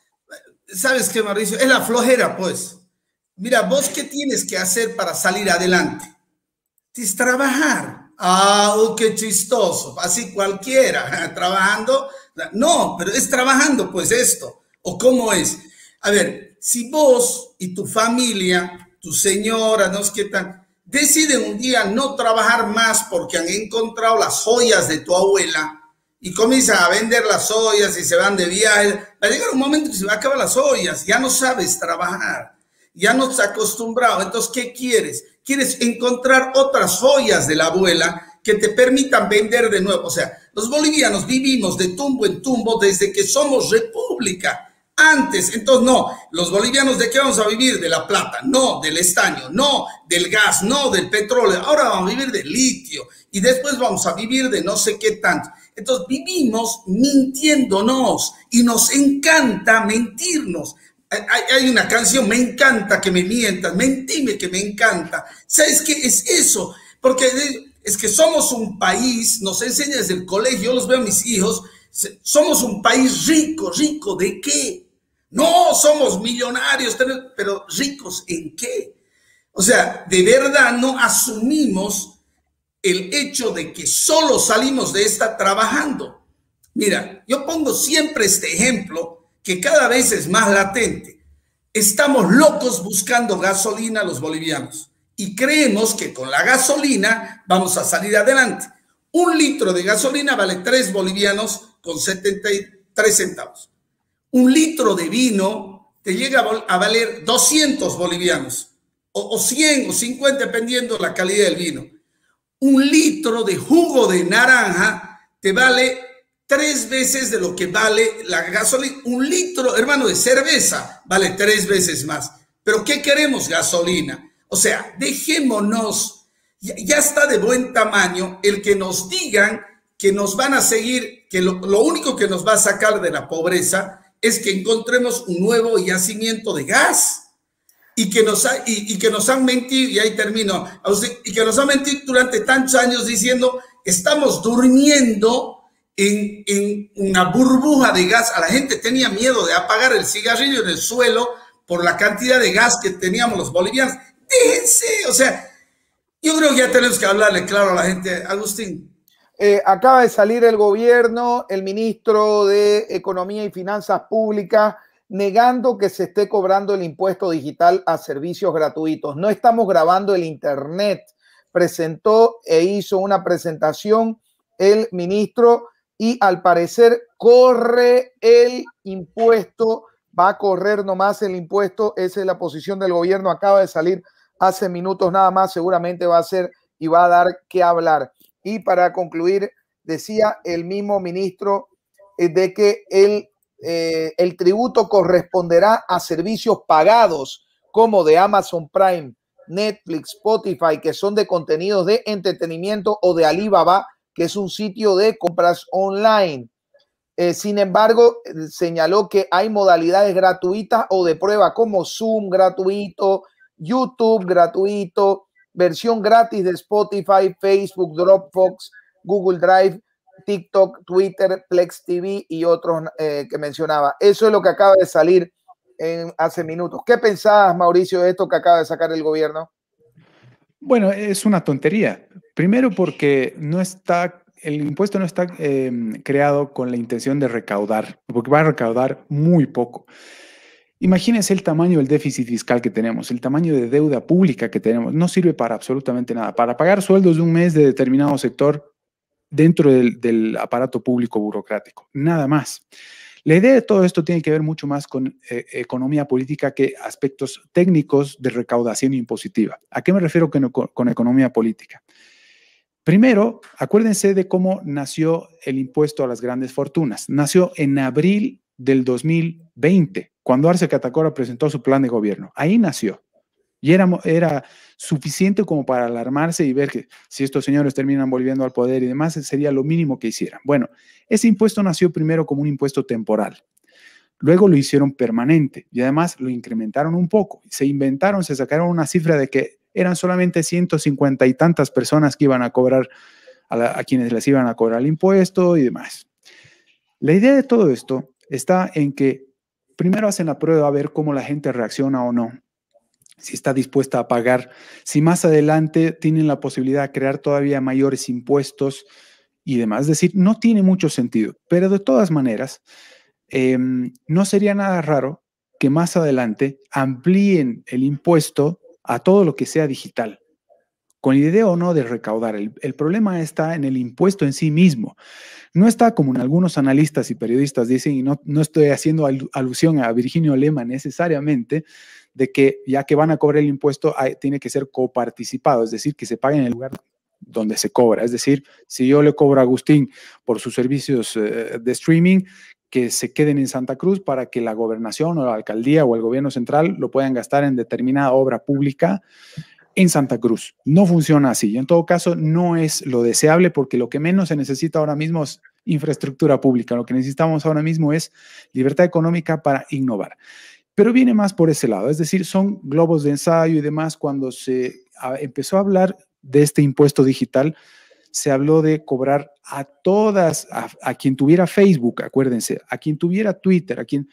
¿Sabes qué, Mauricio? Es la flojera, pues. Mira, vos qué tienes que hacer para salir adelante. Es trabajar. Ah, oh, qué chistoso, así cualquiera, trabajando. No, pero es trabajando, pues esto. ¿O cómo es? A ver, si vos y tu familia, tu señora, no sé qué tal, deciden un día no trabajar más porque han encontrado las joyas de tu abuela y comienzan a vender las joyas y se van de viaje, va a llegar un momento que se va a acabar las joyas, ya no sabes trabajar, ya no estás acostumbrado. Entonces, ¿qué quieres? Quieres encontrar otras joyas de la abuela que te permitan vender de nuevo. O sea, los bolivianos vivimos de tumbo en tumbo desde que somos república. Antes, entonces no, los bolivianos ¿de qué vamos a vivir? De la plata, no, del estaño, no, del gas, no, del petróleo. Ahora vamos a vivir del litio y después vamos a vivir de no sé qué tanto. Entonces vivimos mintiéndonos y nos encanta mentirnos. Hay, hay una canción, me encanta que me mientas, mentime que me encanta. ¿Sabes qué es eso? Porque es que somos un país, nos enseña desde el colegio, yo los veo a mis hijos, somos un país rico, ¿rico de qué? No, somos millonarios, pero ¿ricos en qué? O sea, de verdad no asumimos el hecho de que solo salimos de esta trabajando. Mira, yo pongo siempre este ejemplo que cada vez es más latente. Estamos locos buscando gasolina los bolivianos y creemos que con la gasolina vamos a salir adelante. Un litro de gasolina vale tres bolivianos con setenta y tres centavos. Un litro de vino te llega a valer doscientos bolivianos, o, o cien o cincuenta, dependiendo de la calidad del vino. Un litro de jugo de naranja te vale tres veces de lo que vale la gasolina. Un litro, hermano, de cerveza vale tres veces más. ¿Pero qué queremos? Gasolina. O sea, dejémonos, ya, ya está de buen tamaño el que nos digan que nos van a seguir, que lo, lo único que nos va a sacar de la pobreza es que encontremos un nuevo yacimiento de gas y que nos, ha, y, y que nos han mentido, y ahí termino, y que nos han mentido durante tantos años diciendo estamos durmiendo en, en una burbuja de gas. A la gente tenía miedo de apagar el cigarrillo en el suelo por la cantidad de gas que teníamos los bolivianos. Déjense, o sea, yo creo que ya tenemos que hablarle claro a la gente. Agustín. Eh, acaba de salir el gobierno, el ministro de Economía y Finanzas Públicas, negando que se esté cobrando el impuesto digital a servicios gratuitos. No estamos grabando el internet. Presentó e hizo una presentación el ministro y al parecer corre el impuesto, va a correr nomás el impuesto. Esa es la posición del gobierno. Acaba de salir hace minutos nada más. Seguramente va a ser y va a dar que hablar. Y para concluir, decía el mismo ministro eh, de que el, eh, el tributo corresponderá a servicios pagados como de Amazon Prime, Netflix, Spotify, que son de contenidos de entretenimiento, o de Alibaba, que es un sitio de compras online. Eh, sin embargo, señaló que hay modalidades gratuitas o de prueba como Zoom gratuito, YouTube gratuito, versión gratis de Spotify, Facebook, Dropbox, Google Drive, TikTok, Twitter, Plex T V y otros eh, que mencionaba. Eso es lo que acaba de salir en, hace minutos. ¿Qué pensabas, Mauricio, de esto que acaba de sacar el gobierno? Bueno, es una tontería. Primero porque no está, el impuesto no está eh, creado con la intención de recaudar, porque va a recaudar muy poco. Imagínense el tamaño del déficit fiscal que tenemos, el tamaño de deuda pública que tenemos. No sirve para absolutamente nada. Para pagar sueldos de un mes de determinado sector dentro del, del aparato público burocrático. Nada más. La idea de todo esto tiene que ver mucho más con eh, economía política que aspectos técnicos de recaudación impositiva. ¿A qué me refiero con, con economía política? Primero, acuérdense de cómo nació el impuesto a las grandes fortunas. Nació en abril del dos mil veinte, cuando Arce Catacora presentó su plan de gobierno. Ahí nació. Y era, era suficiente como para alarmarse y ver que si estos señores terminan volviendo al poder y demás, sería lo mínimo que hicieran. Bueno, ese impuesto nació primero como un impuesto temporal. Luego lo hicieron permanente y además lo incrementaron un poco. Se inventaron, se sacaron una cifra de que eran solamente ciento cincuenta y tantas personas que iban a cobrar, a, la, a quienes les iban a cobrar el impuesto y demás. La idea de todo esto está en que primero hacen la prueba a ver cómo la gente reacciona o no. si está dispuesta a pagar, si más adelante tienen la posibilidad de crear todavía mayores impuestos y demás. Es decir, no tiene mucho sentido, pero de todas maneras, eh, no sería nada raro que más adelante amplíen el impuesto a todo lo que sea digital, con la idea o no de recaudar. El, el problema está en el impuesto en sí mismo. No está como en algunos analistas y periodistas dicen, y no, no estoy haciendo al, alusión a Virginio Lema necesariamente, de que ya que van a cobrar el impuesto, hay, tiene que ser coparticipado, es decir, que se pague en el lugar donde se cobra. Es decir, si yo le cobro a Agustín por sus servicios eh, de streaming, que se queden en Santa Cruz para que la gobernación o la alcaldía o el gobierno central lo puedan gastar en determinada obra pública en Santa Cruz. No funciona así. En todo caso, no es lo deseable porque lo que menos se necesita ahora mismo es infraestructura pública. Lo que necesitamos ahora mismo es libertad económica para innovar. Pero viene más por ese lado. Es decir, son globos de ensayo y demás. Cuando se a, empezó a hablar de este impuesto digital, se habló de cobrar a todas, a, a quien tuviera Facebook, acuérdense, a quien tuviera Twitter, a quien...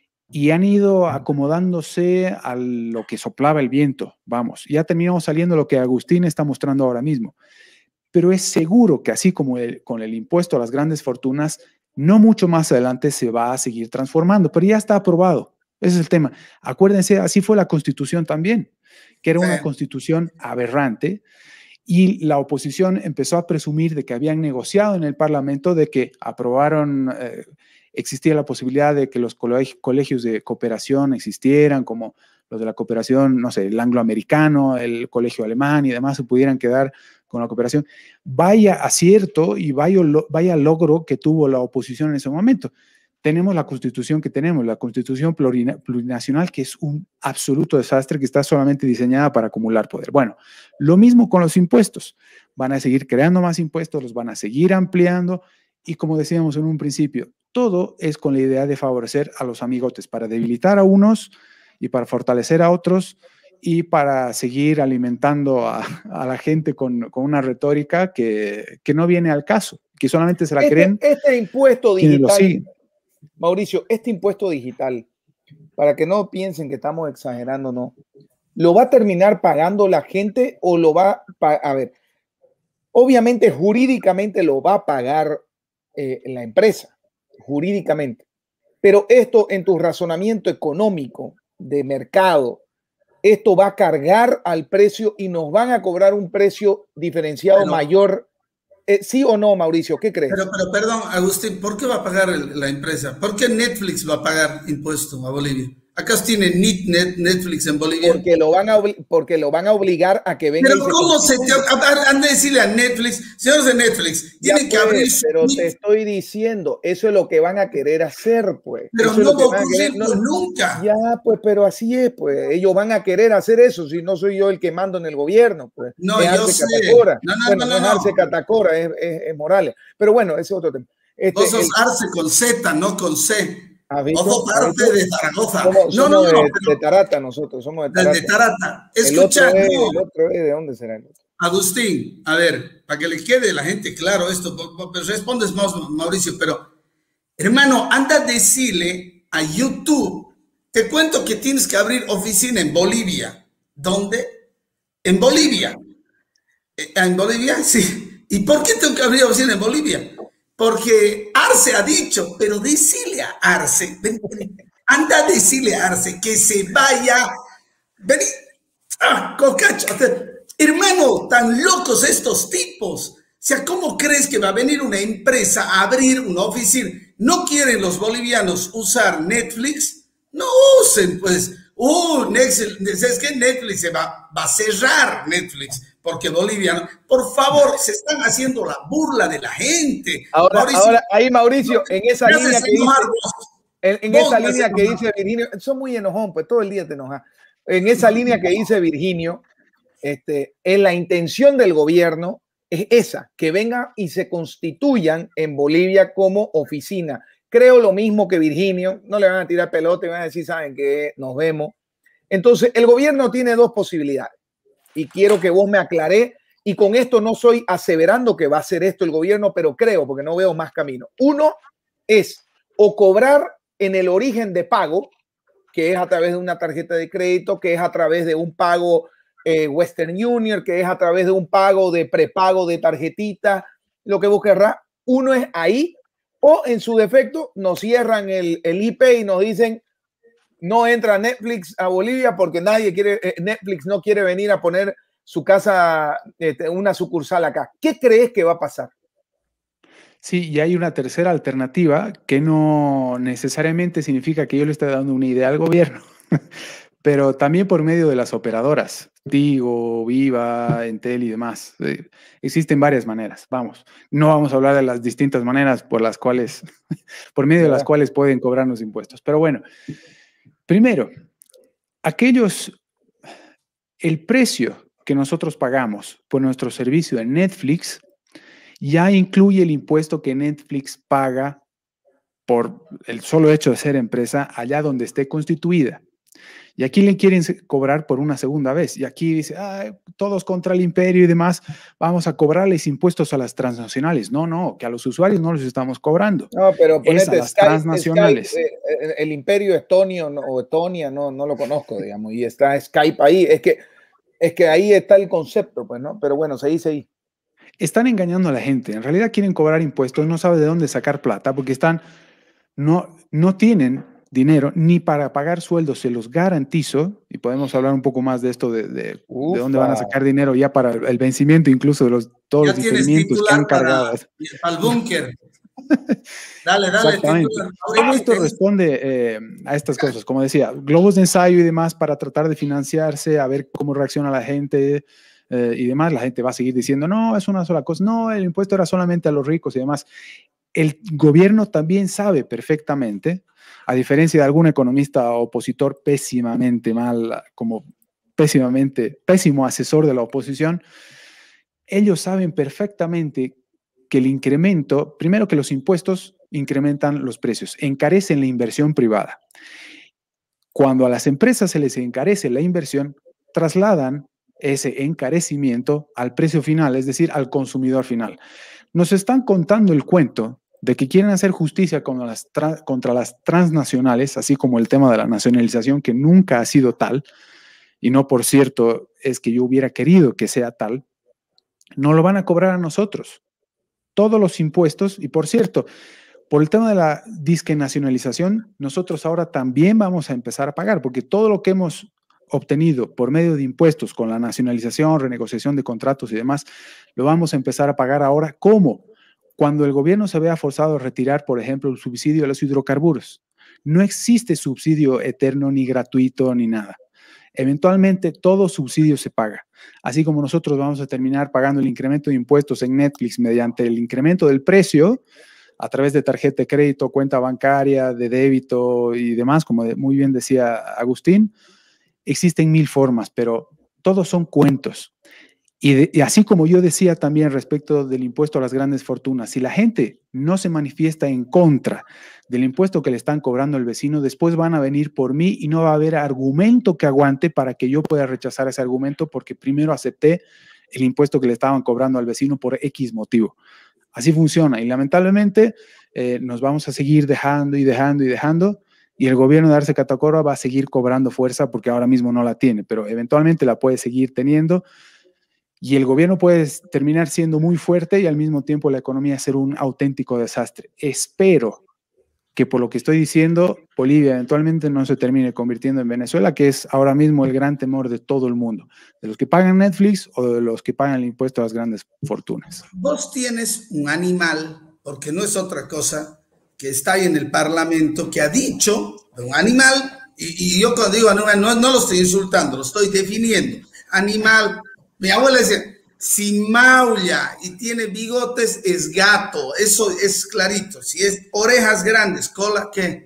Y han ido acomodándose a lo que soplaba el viento, vamos. Ya terminamos saliendo lo que Agustín está mostrando ahora mismo. Pero es seguro que así como el, con el impuesto a las grandes fortunas, no mucho más adelante se va a seguir transformando, pero ya está aprobado. Ese es el tema. Acuérdense, así fue la Constitución también, que era una sí. Constitución aberrante, y la oposición empezó a presumir de que habían negociado en el Parlamento, de que aprobaron... Eh, existía la posibilidad de que los colegios de cooperación existieran, como los de la cooperación, no sé, el angloamericano, el colegio alemán y demás, se pudieran quedar con la cooperación. Vaya acierto y vaya, vaya logro que tuvo la oposición en ese momento. Tenemos la constitución que tenemos, la constitución plurinacional, que es un absoluto desastre, que está solamente diseñada para acumular poder. Bueno, lo mismo con los impuestos. Van a seguir creando más impuestos, los van a seguir ampliando, y como decíamos en un principio, todo es con la idea de favorecer a los amigotes, para debilitar a unos y para fortalecer a otros y para seguir alimentando a, a la gente con, con una retórica que, que no viene al caso, que solamente se la este, creen. Este impuesto digital, Mauricio, este impuesto digital, para que no piensen que estamos exagerando, no, ¿lo va a terminar pagando la gente o lo va a, a ver, obviamente jurídicamente lo va a pagar eh, la empresa, jurídicamente, pero esto en tu razonamiento económico de mercado, esto va a cargar al precio y nos van a cobrar un precio diferenciado pero, mayor, eh, ¿sí o no, Mauricio? ¿Qué crees? Pero, pero perdón, Agustín, ¿por qué va a pagar el, la empresa? ¿Por qué Netflix va a pagar impuesto a Bolivia? ¿Acaso tiene Net, Netflix en Bolivia? Porque lo van a, porque lo van a obligar a que venga. Pero ¿cómo se te... Han de decirle a Netflix, señores de Netflix, tienen que abrir su... Pero te estoy diciendo, eso es lo que van a querer hacer, pues. Pero no va a ocurrir no, nunca. Ya, pues, pero así es, pues. Ellos van a querer hacer eso, si no soy yo el que mando en el gobierno, pues. No, es yo sé. Catacora. No, no, bueno, no, no. No es Arce Catacora, es, es, es Morales. Pero bueno, ese es otro tema. Este, Vos sos el... Arce con Z, no con C. Vos parte de Zaragoza. Somos, no, somos no, no. De, Pero, de Tarata nosotros, somos de Tarata. De Tarata. el Escucha, otro, es, no. el otro es, ¿de dónde será? Agustín, a ver, para que le quede a la gente claro esto, respondes más, Mauricio, pero hermano, anda a decirle a YouTube, te cuento que tienes que abrir oficina en Bolivia. ¿Dónde? En Bolivia. ¿En Bolivia? Sí. ¿Y por qué tengo que abrir oficina en Bolivia? Porque Arce ha dicho, pero decirle a Arce, ven, ven, anda a decirle a Arce que se vaya, vení, ah, cocacho, hermano, tan locos estos tipos. O sea, ¿cómo crees que va a venir una empresa a abrir una oficina? ¿No quieren los bolivianos usar Netflix? No usen, pues. Uh, Netflix, es que Netflix se va, va a cerrar Netflix. Porque boliviano, por favor, se están haciendo la burla de la gente. Ahora, Mauricio, ahora ahí Mauricio, en esa línea que dice, en, en esa línea que dice Virginio, son muy enojón, pues todo el día te enojas. En esa línea que dice Virginio, este, en la intención del gobierno es esa, que vengan y se constituyan en Bolivia como oficina. Creo lo mismo que Virginio, no le van a tirar pelota y van a decir, saben que nos vemos. Entonces, el gobierno tiene dos posibilidades. Y quiero que vos me aclaré, y con esto no estoy aseverando que va a hacer esto el gobierno, pero creo, porque no veo más camino. Uno es o cobrar en el origen de pago, que es a través de una tarjeta de crédito, que es a través de un pago eh, Western Union, que es a través de un pago de prepago de tarjetita, lo que vos querrás. Uno es ahí, o en su defecto nos cierran el, el I P y nos dicen no entra Netflix a Bolivia porque nadie quiere, eh, Netflix no quiere venir a poner su casa, eh, una sucursal acá. ¿Qué crees que va a pasar? Sí, y hay una tercera alternativa que no necesariamente significa que yo le esté dando una idea al gobierno, pero también por medio de las operadoras, Tigo, Viva, Entel y demás. Eh, existen varias maneras, vamos. No vamos a hablar de las distintas maneras por las cuales, por medio de las cuales pueden cobrarnos impuestos. Pero bueno, primero, aquellos, el precio que nosotros pagamos por nuestro servicio en Netflix ya incluye el impuesto que Netflix paga por el solo hecho de ser empresa allá donde esté constituida. Y aquí le quieren cobrar por una segunda vez. Y aquí dice, ah, todos contra el imperio y demás, vamos a cobrarles impuestos a las transnacionales. No, no, que a los usuarios no los estamos cobrando. No, pero es a las Skype, transnacionales. Skype, eh, el imperio estonio no, o Estonia, no, no lo conozco, digamos, y está Skype ahí. Es que, es que ahí está el concepto, pues, ¿no? Pero bueno, se dice ahí. Están engañando a la gente. En realidad quieren cobrar impuestos, no saben de dónde sacar plata, porque están, no, no tienen dinero ni para pagar sueldos, se los garantizo, y podemos hablar un poco más de esto, de, de, de dónde van a sacar dinero ya para el vencimiento, incluso de los, todos ya los diferimientos que han cargado. Para el búnker. Dale, dale. Exactamente. Todo esto responde eh, a estas cosas, como decía, globos de ensayo y demás para tratar de financiarse, a ver cómo reacciona la gente, Eh, y demás. La gente va a seguir diciendo, no, es una sola cosa, no, el impuesto era solamente a los ricos y demás. El gobierno también sabe perfectamente, a diferencia de algún economista opositor pésimamente mal, como pésimamente, pésimo asesor de la oposición, ellos saben perfectamente que el incremento, primero que los impuestos incrementan los precios, encarecen la inversión privada. Cuando a las empresas se les encarece la inversión, trasladan ese encarecimiento al precio final, es decir, al consumidor final. Nos están contando el cuento de que quieren hacer justicia contra las, contra las transnacionales, así como el tema de la nacionalización, que nunca ha sido tal, y no por cierto es que yo hubiera querido que sea tal, no lo van a cobrar a nosotros. Todos los impuestos, y por cierto, por el tema de la disque nacionalización, nosotros ahora también vamos a empezar a pagar, porque todo lo que hemos obtenido por medio de impuestos con la nacionalización, renegociación de contratos y demás, lo vamos a empezar a pagar ahora. ¿Cómo? Cuando el gobierno se vea forzado a retirar, por ejemplo, el subsidio a los hidrocarburos. No existe subsidio eterno, ni gratuito, ni nada. Eventualmente todo subsidio se paga. Así como nosotros vamos a terminar pagando el incremento de impuestos en Netflix mediante el incremento del precio a través de tarjeta de crédito, cuenta bancaria, de débito y demás, como muy bien decía Agustín. Existen mil formas, pero todos son cuentos. Y, de, y así como yo decía también respecto del impuesto a las grandes fortunas, si la gente no se manifiesta en contra del impuesto que le están cobrando al vecino, después van a venir por mí y no va a haber argumento que aguante para que yo pueda rechazar ese argumento porque primero acepté el impuesto que le estaban cobrando al vecino por X motivo. Así funciona y lamentablemente eh, nos vamos a seguir dejando y dejando y dejando. Y el gobierno de Arce Catacora va a seguir cobrando fuerza porque ahora mismo no la tiene, pero eventualmente la puede seguir teniendo. Y el gobierno puede terminar siendo muy fuerte y al mismo tiempo la economía ser un auténtico desastre. Espero que por lo que estoy diciendo, Bolivia eventualmente no se termine convirtiendo en Venezuela, que es ahora mismo el gran temor de todo el mundo, de los que pagan Netflix o de los que pagan el impuesto a las grandes fortunas. Vos tienes un animal, porque no es otra cosa, que está ahí en el Parlamento, que ha dicho, un animal, y, y yo cuando digo animal, no, no lo estoy insultando, lo estoy definiendo. Animal, mi abuela decía, si maulla y tiene bigotes es gato, eso es clarito. Si es orejas grandes, cola, ¿qué?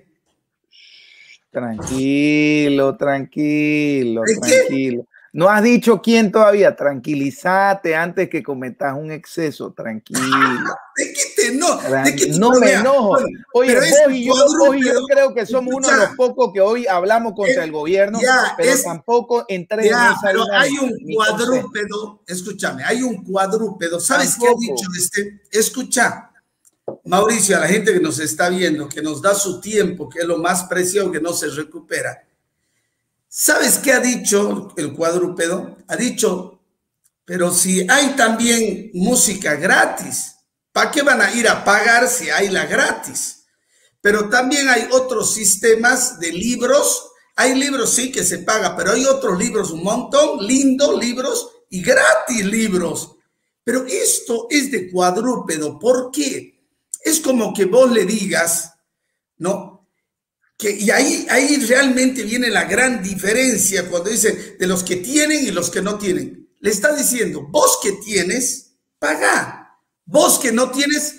Tranquilo, tranquilo, tranquilo. ¿Qué? No has dicho quién todavía. Tranquilízate antes que cometas un exceso. Tranquilo. ¿De qué te enojo? ¿De qué te no me enojo. Bueno, Oye, vos y, yo, vos y yo creo que somos escucha, uno de los pocos que hoy hablamos contra el, el gobierno, ya, pero es, tampoco entré ya, en esa pero dinámica, hay un cuadrúpedo, escúchame, hay un cuadrúpedo. ¿Sabes tampoco. qué ha dicho este? Escucha, Mauricio, a la gente que nos está viendo, que nos da su tiempo, que es lo más preciado que no se recupera. ¿Sabes qué ha dicho el cuadrúpedo? Ha dicho, pero si hay también música gratis, ¿para qué van a ir a pagar si hay la gratis? Pero también hay otros sistemas de libros. Hay libros, sí, que se paga, pero hay otros libros, un montón, lindos libros y gratis libros. Pero esto es de cuadrúpedo. ¿Por qué? Es como que vos le digas, ¿no? Que, y ahí, ahí realmente viene la gran diferencia cuando dicen de los que tienen y los que no tienen. Le está diciendo, vos que tienes, paga. Vos que no tienes,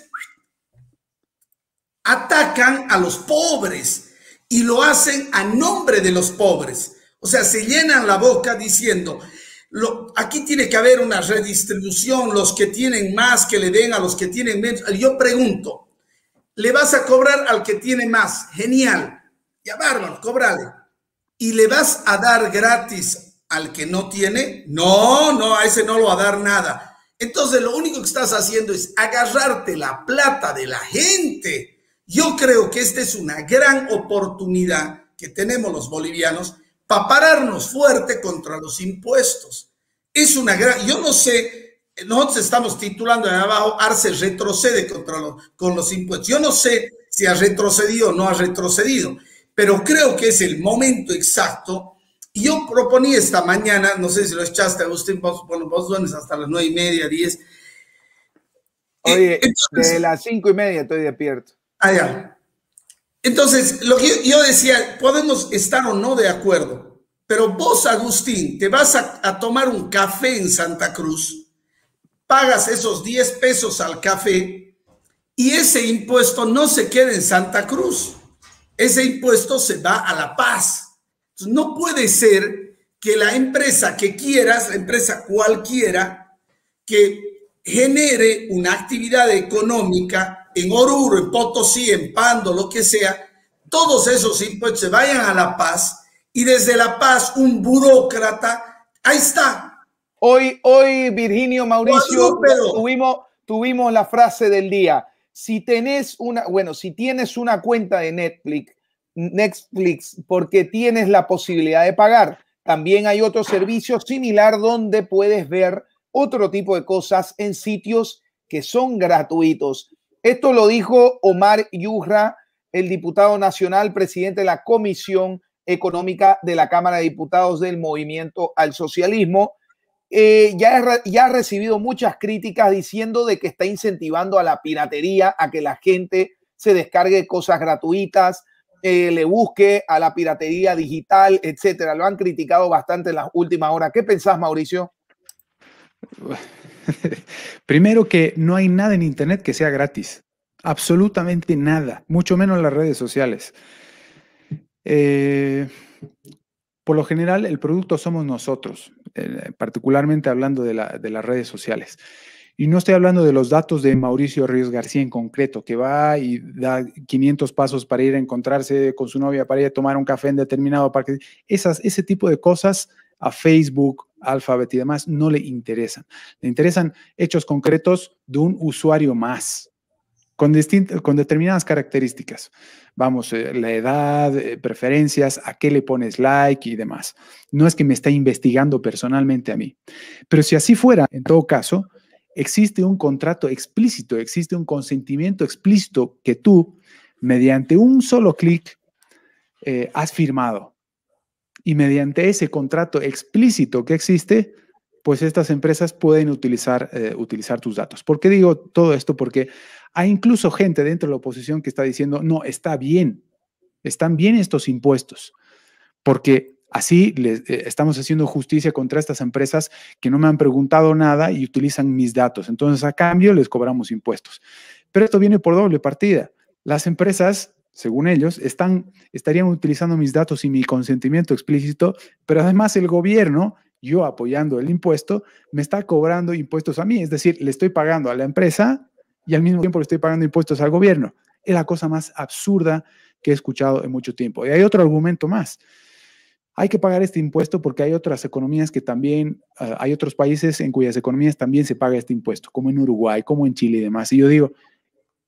atacan a los pobres y lo hacen a nombre de los pobres. O sea, se llenan la boca diciendo, lo, aquí tiene que haber una redistribución, los que tienen más que le den a los que tienen menos. Yo pregunto, ¿le vas a cobrar al que tiene más? Genial, ya bárbaro, cóbrale. ¿Y le vas a dar gratis al que no tiene? No, no, a ese no lo va a dar nada. Entonces lo único que estás haciendo es agarrarte la plata de la gente. Yo creo que esta es una gran oportunidad que tenemos los bolivianos para pararnos fuerte contra los impuestos. Es una gran, yo no sé, nosotros estamos titulando de abajo, Arce retrocede contra los, con los impuestos. Yo no sé si ha retrocedido o no ha retrocedido, pero creo que es el momento exacto. Y yo proponí esta mañana, no sé si lo echaste, Agustín, vos, bueno, vos duermes hasta las nueve y media, diez. Oye, entonces, de las cinco y media estoy despierto. Allá. Entonces, lo que yo decía, podemos estar o no de acuerdo, pero vos, Agustín, te vas a, a tomar un café en Santa Cruz, pagas esos diez pesos al café y ese impuesto no se queda en Santa Cruz, ese impuesto se va a La Paz. Entonces, no puede ser que la empresa que quieras, la empresa cualquiera, que genere una actividad económica en Oruro, en Potosí, en Pando, lo que sea, todos esos impuestos se vayan a La Paz y desde La Paz un burócrata, ahí está. Hoy, hoy Virginio, Mauricio, tuvimos, tuvimos la frase del día. Si tenés una, bueno, si tienes una cuenta de Netflix, Netflix, porque tienes la posibilidad de pagar, también hay otro servicio similar donde puedes ver otro tipo de cosas en sitios que son gratuitos. Esto lo dijo Omar Yujra, el diputado nacional, presidente de la Comisión Económica de la Cámara de Diputados del Movimiento al Socialismo. Eh, ya, he, ya ha recibido muchas críticas diciendo de que está incentivando a la piratería, a que la gente se descargue cosas gratuitas, eh, le busque a la piratería digital, etcétera. Lo han criticado bastante en las últimas horas. ¿Qué pensás, Mauricio? Primero, que no hay nada en Internet que sea gratis. Absolutamente nada. Mucho menos las redes sociales. Eh, por lo general, el producto somos nosotros, eh, particularmente hablando de, la, de las redes sociales. Y no estoy hablando de los datos de Mauricio Ríos García en concreto, que va y da quinientos pasos para ir a encontrarse con su novia, para ir a tomar un café en determinado parque. Esas, ese tipo de cosas a Facebook, Alphabet y demás no le interesan. Le interesan hechos concretos de un usuario más, con, con determinadas características. Vamos, eh, la edad, eh, preferencias, a qué le pones like y demás. No es que me esté investigando personalmente a mí. Pero si así fuera, en todo caso, existe un contrato explícito, existe un consentimiento explícito que tú, mediante un solo clic, eh, has firmado. Y mediante ese contrato explícito que existe, pues estas empresas pueden utilizar, eh, utilizar tus datos. ¿Por qué digo todo esto? Porque hay incluso gente dentro de la oposición que está diciendo, no, está bien, están bien estos impuestos, porque así les, eh, estamos haciendo justicia contra estas empresas que no me han preguntado nada y utilizan mis datos. Entonces, a cambio, les cobramos impuestos. Pero esto viene por doble partida. Las empresas, según ellos, están, estarían utilizando mis datos y mi consentimiento explícito, pero además el gobierno, yo apoyando el impuesto, me está cobrando impuestos a mí. Es decir, le estoy pagando a la empresa y al mismo tiempo le estoy pagando impuestos al gobierno. Es la cosa más absurda que he escuchado en mucho tiempo. Y hay otro argumento más. Hay que pagar este impuesto porque hay otras economías que también, uh, hay otros países en cuyas economías también se paga este impuesto, como en Uruguay, como en Chile y demás. Y yo digo,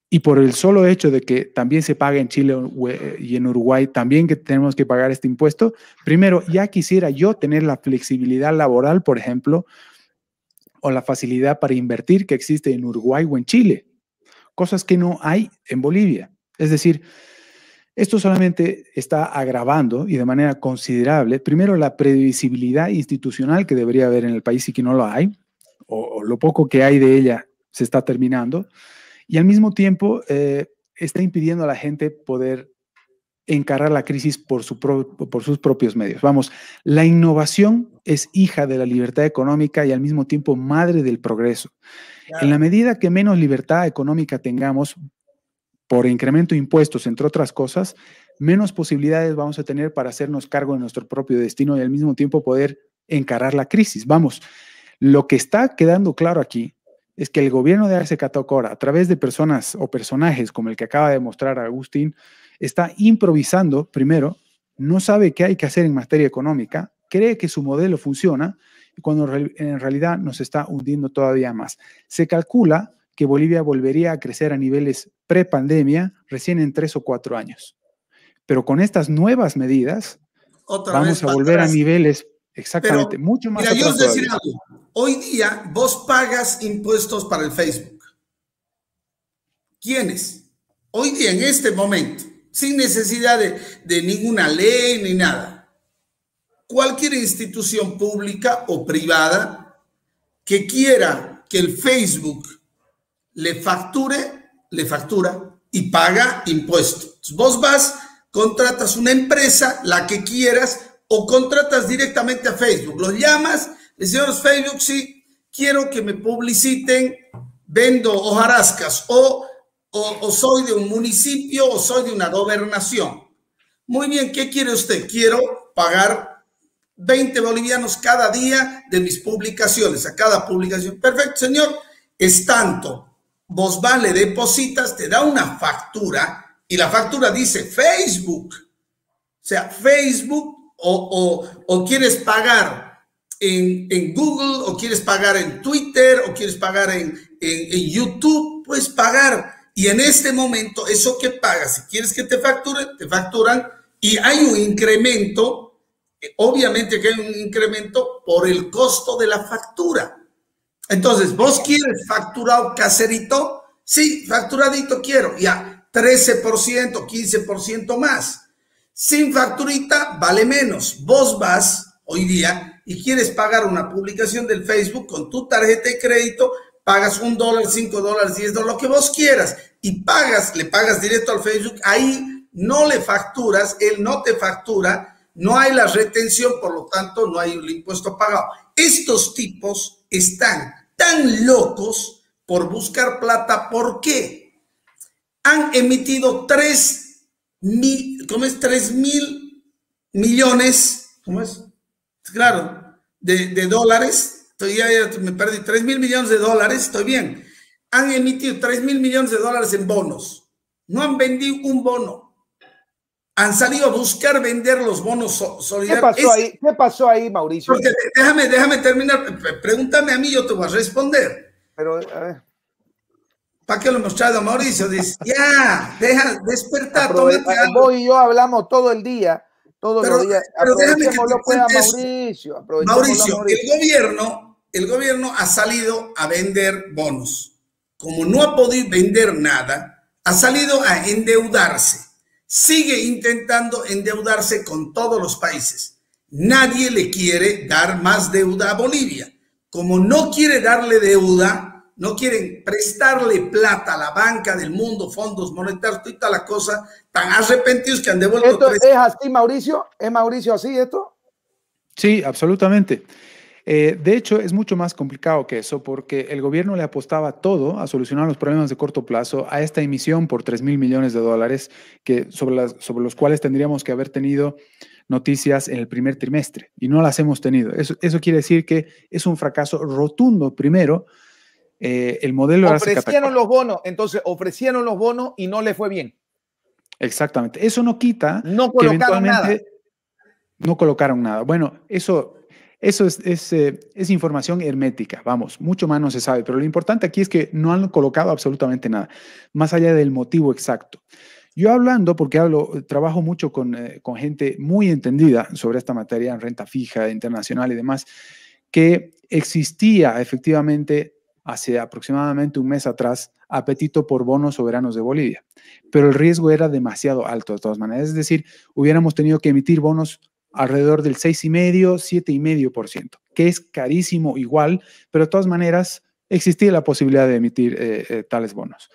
y por el solo hecho de que también se paga en Chile y en Uruguay, también que tenemos que pagar este impuesto, primero, ya quisiera yo tener la flexibilidad laboral, por ejemplo, o la facilidad para invertir que existe en Uruguay o en Chile, cosas que no hay en Bolivia. Es decir, esto solamente está agravando y de manera considerable, primero, la previsibilidad institucional que debería haber en el país y que no lo hay, o, o lo poco que hay de ella se está terminando, y al mismo tiempo eh, está impidiendo a la gente poder encarar la crisis por, su pro, por sus propios medios. Vamos, la innovación es hija de la libertad económica y al mismo tiempo madre del progreso. Claro. En la medida que menos libertad económica tengamos, por incremento de impuestos, entre otras cosas, menos posibilidades vamos a tener para hacernos cargo de nuestro propio destino y al mismo tiempo poder encarar la crisis. Vamos, lo que está quedando claro aquí es que el gobierno de Arce Catacora, a través de personas o personajes como el que acaba de mostrar Agustín, está improvisando, primero, no sabe qué hay que hacer en materia económica, cree que su modelo funciona, y cuando en realidad nos está hundiendo todavía más. Se calcula que Bolivia volvería a crecer a niveles pre-pandemia recién en tres o cuatro años. Pero con estas nuevas medidas, Otra vamos a volver atrás. a niveles exactamente Pero, mucho más mira, atrás yo os decir algo. Hoy día vos pagas impuestos para el Facebook. ¿Quiénes? Hoy día, en este momento, sin necesidad de, de ninguna ley ni nada, cualquier institución pública o privada que quiera que el Facebook le facture, le factura y paga impuestos. Vos vas, contratas una empresa, la que quieras, o contratas directamente a Facebook. Los llamas, le decimos, Facebook, sí, quiero que me publiciten, vendo hojarascas, o, o, o soy de un municipio, o soy de una gobernación. Muy bien, ¿qué quiere usted? Quiero pagar veinte bolivianos cada día de mis publicaciones, a cada publicación. Perfecto, señor, es tanto. Vos vas, le depositas, te da una factura y la factura dice Facebook. O sea, Facebook o, o, o quieres pagar en, en Google o quieres pagar en Twitter o quieres pagar en, en, en YouTube, puedes pagar. Y en este momento, eso que pagas, si quieres que te facturen, te facturan y hay un incremento, obviamente que hay un incremento por el costo de la factura. Entonces, ¿vos quieres facturado caserito? Sí, facturadito quiero, ya, trece por ciento, quince por ciento más. Sin facturita, vale menos. Vos vas hoy día y quieres pagar una publicación del Facebook con tu tarjeta de crédito, pagas un dólar, cinco dólares, diez dólares, lo que vos quieras, y pagas, le pagas directo al Facebook, ahí no le facturas, él no te factura, no hay la retención, por lo tanto, no hay el impuesto pagado. Estos tipos están tan locos por buscar plata. ¿Por qué? Han emitido tres mil, ¿cómo es? Tres mil millones, ¿cómo es? Claro, de, de dólares. Estoy, ya, ya me perdí, tres mil millones de dólares, estoy bien. Han emitido tres mil millones de dólares en bonos. No han vendido un bono. Han salido a buscar vender los bonos solidarios. ¿Qué pasó ahí, ¿Qué pasó ahí Mauricio? Porque, déjame, déjame terminar. Pregúntame a mí, yo te voy a responder. Pero, a ver. ¿Para qué lo hemos traído a Mauricio? Dice, ya, deja, despertar, tómate algo. Vos y yo hablamos todo el día, todos pero, los días. Pero déjame que te pueda Mauricio. Mauricio, Mauricio, el gobierno, el gobierno ha salido a vender bonos. Como no ha podido vender nada, ha salido a endeudarse. Sigue intentando endeudarse con todos los países. Nadie le quiere dar más deuda a Bolivia. Como no quiere darle deuda, no quieren prestarle plata a la banca del mundo, fondos monetarios, toda la cosa, tan arrepentidos que han devuelto. ¿Esto tres... es así, Mauricio? ¿Es Mauricio así esto? Sí, absolutamente. Eh, de hecho, es mucho más complicado que eso porque el gobierno le apostaba todo a solucionar los problemas de corto plazo a esta emisión por tres mil millones de dólares que, sobre, las, sobre los cuales tendríamos que haber tenido noticias en el primer trimestre y no las hemos tenido. Eso, eso quiere decir que es un fracaso rotundo. Primero, eh, el modelo... Ofrecieron los bonos, entonces ofrecieron los bonos y no le fue bien. Exactamente. Eso no quita no que eventualmente nada. no colocaron nada. Bueno, eso... Eso es, es, eh, es información hermética, vamos, mucho más no se sabe, pero lo importante aquí es que no han colocado absolutamente nada, más allá del motivo exacto. Yo hablando, porque hablo, trabajo mucho con, eh, con gente muy entendida sobre esta materia, en renta fija, internacional y demás, que existía efectivamente hace aproximadamente un mes atrás apetito por bonos soberanos de Bolivia, pero el riesgo era demasiado alto de todas maneras, es decir, hubiéramos tenido que emitir bonos alrededor del seis coma cinco, siete coma cinco por ciento, que es carísimo igual, pero de todas maneras existía la posibilidad de emitir eh, eh, tales bonos.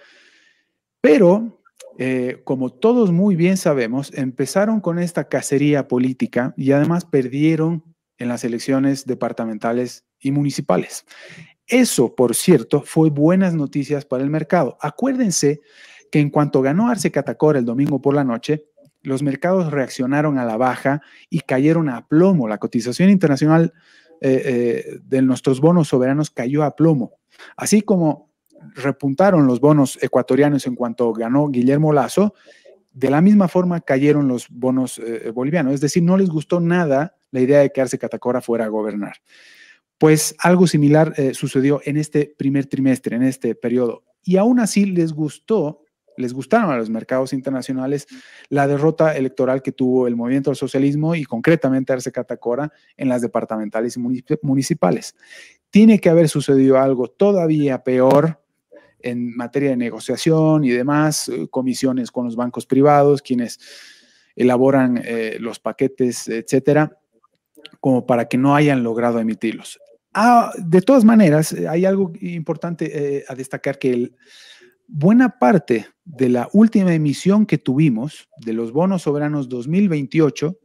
Pero, eh, como todos muy bien sabemos, empezaron con esta cacería política y además perdieron en las elecciones departamentales y municipales. Eso, por cierto, fue buenas noticias para el mercado. Acuérdense que en cuanto ganó Arce Catacora el domingo por la noche, los mercados reaccionaron a la baja y cayeron a plomo. La cotización internacional eh, eh, de nuestros bonos soberanos cayó a plomo. Así como repuntaron los bonos ecuatorianos en cuanto ganó Guillermo Lasso, de la misma forma cayeron los bonos eh, bolivianos. Es decir, no les gustó nada la idea de que Arce Catacora fuera a gobernar. Pues algo similar eh, sucedió en este primer trimestre, en este periodo. Y aún así les gustó, les gustaron a los mercados internacionales la derrota electoral que tuvo el Movimiento al Socialismo y concretamente Arce Catacora en las departamentales y municipales. Tiene que haber sucedido algo todavía peor en materia de negociación y demás, comisiones con los bancos privados, quienes elaboran eh, los paquetes, etcétera, como para que no hayan logrado emitirlos. Ah, de todas maneras, hay algo importante eh, a destacar, que el, buena parte de la última emisión que tuvimos de los bonos soberanos dos mil veintiocho,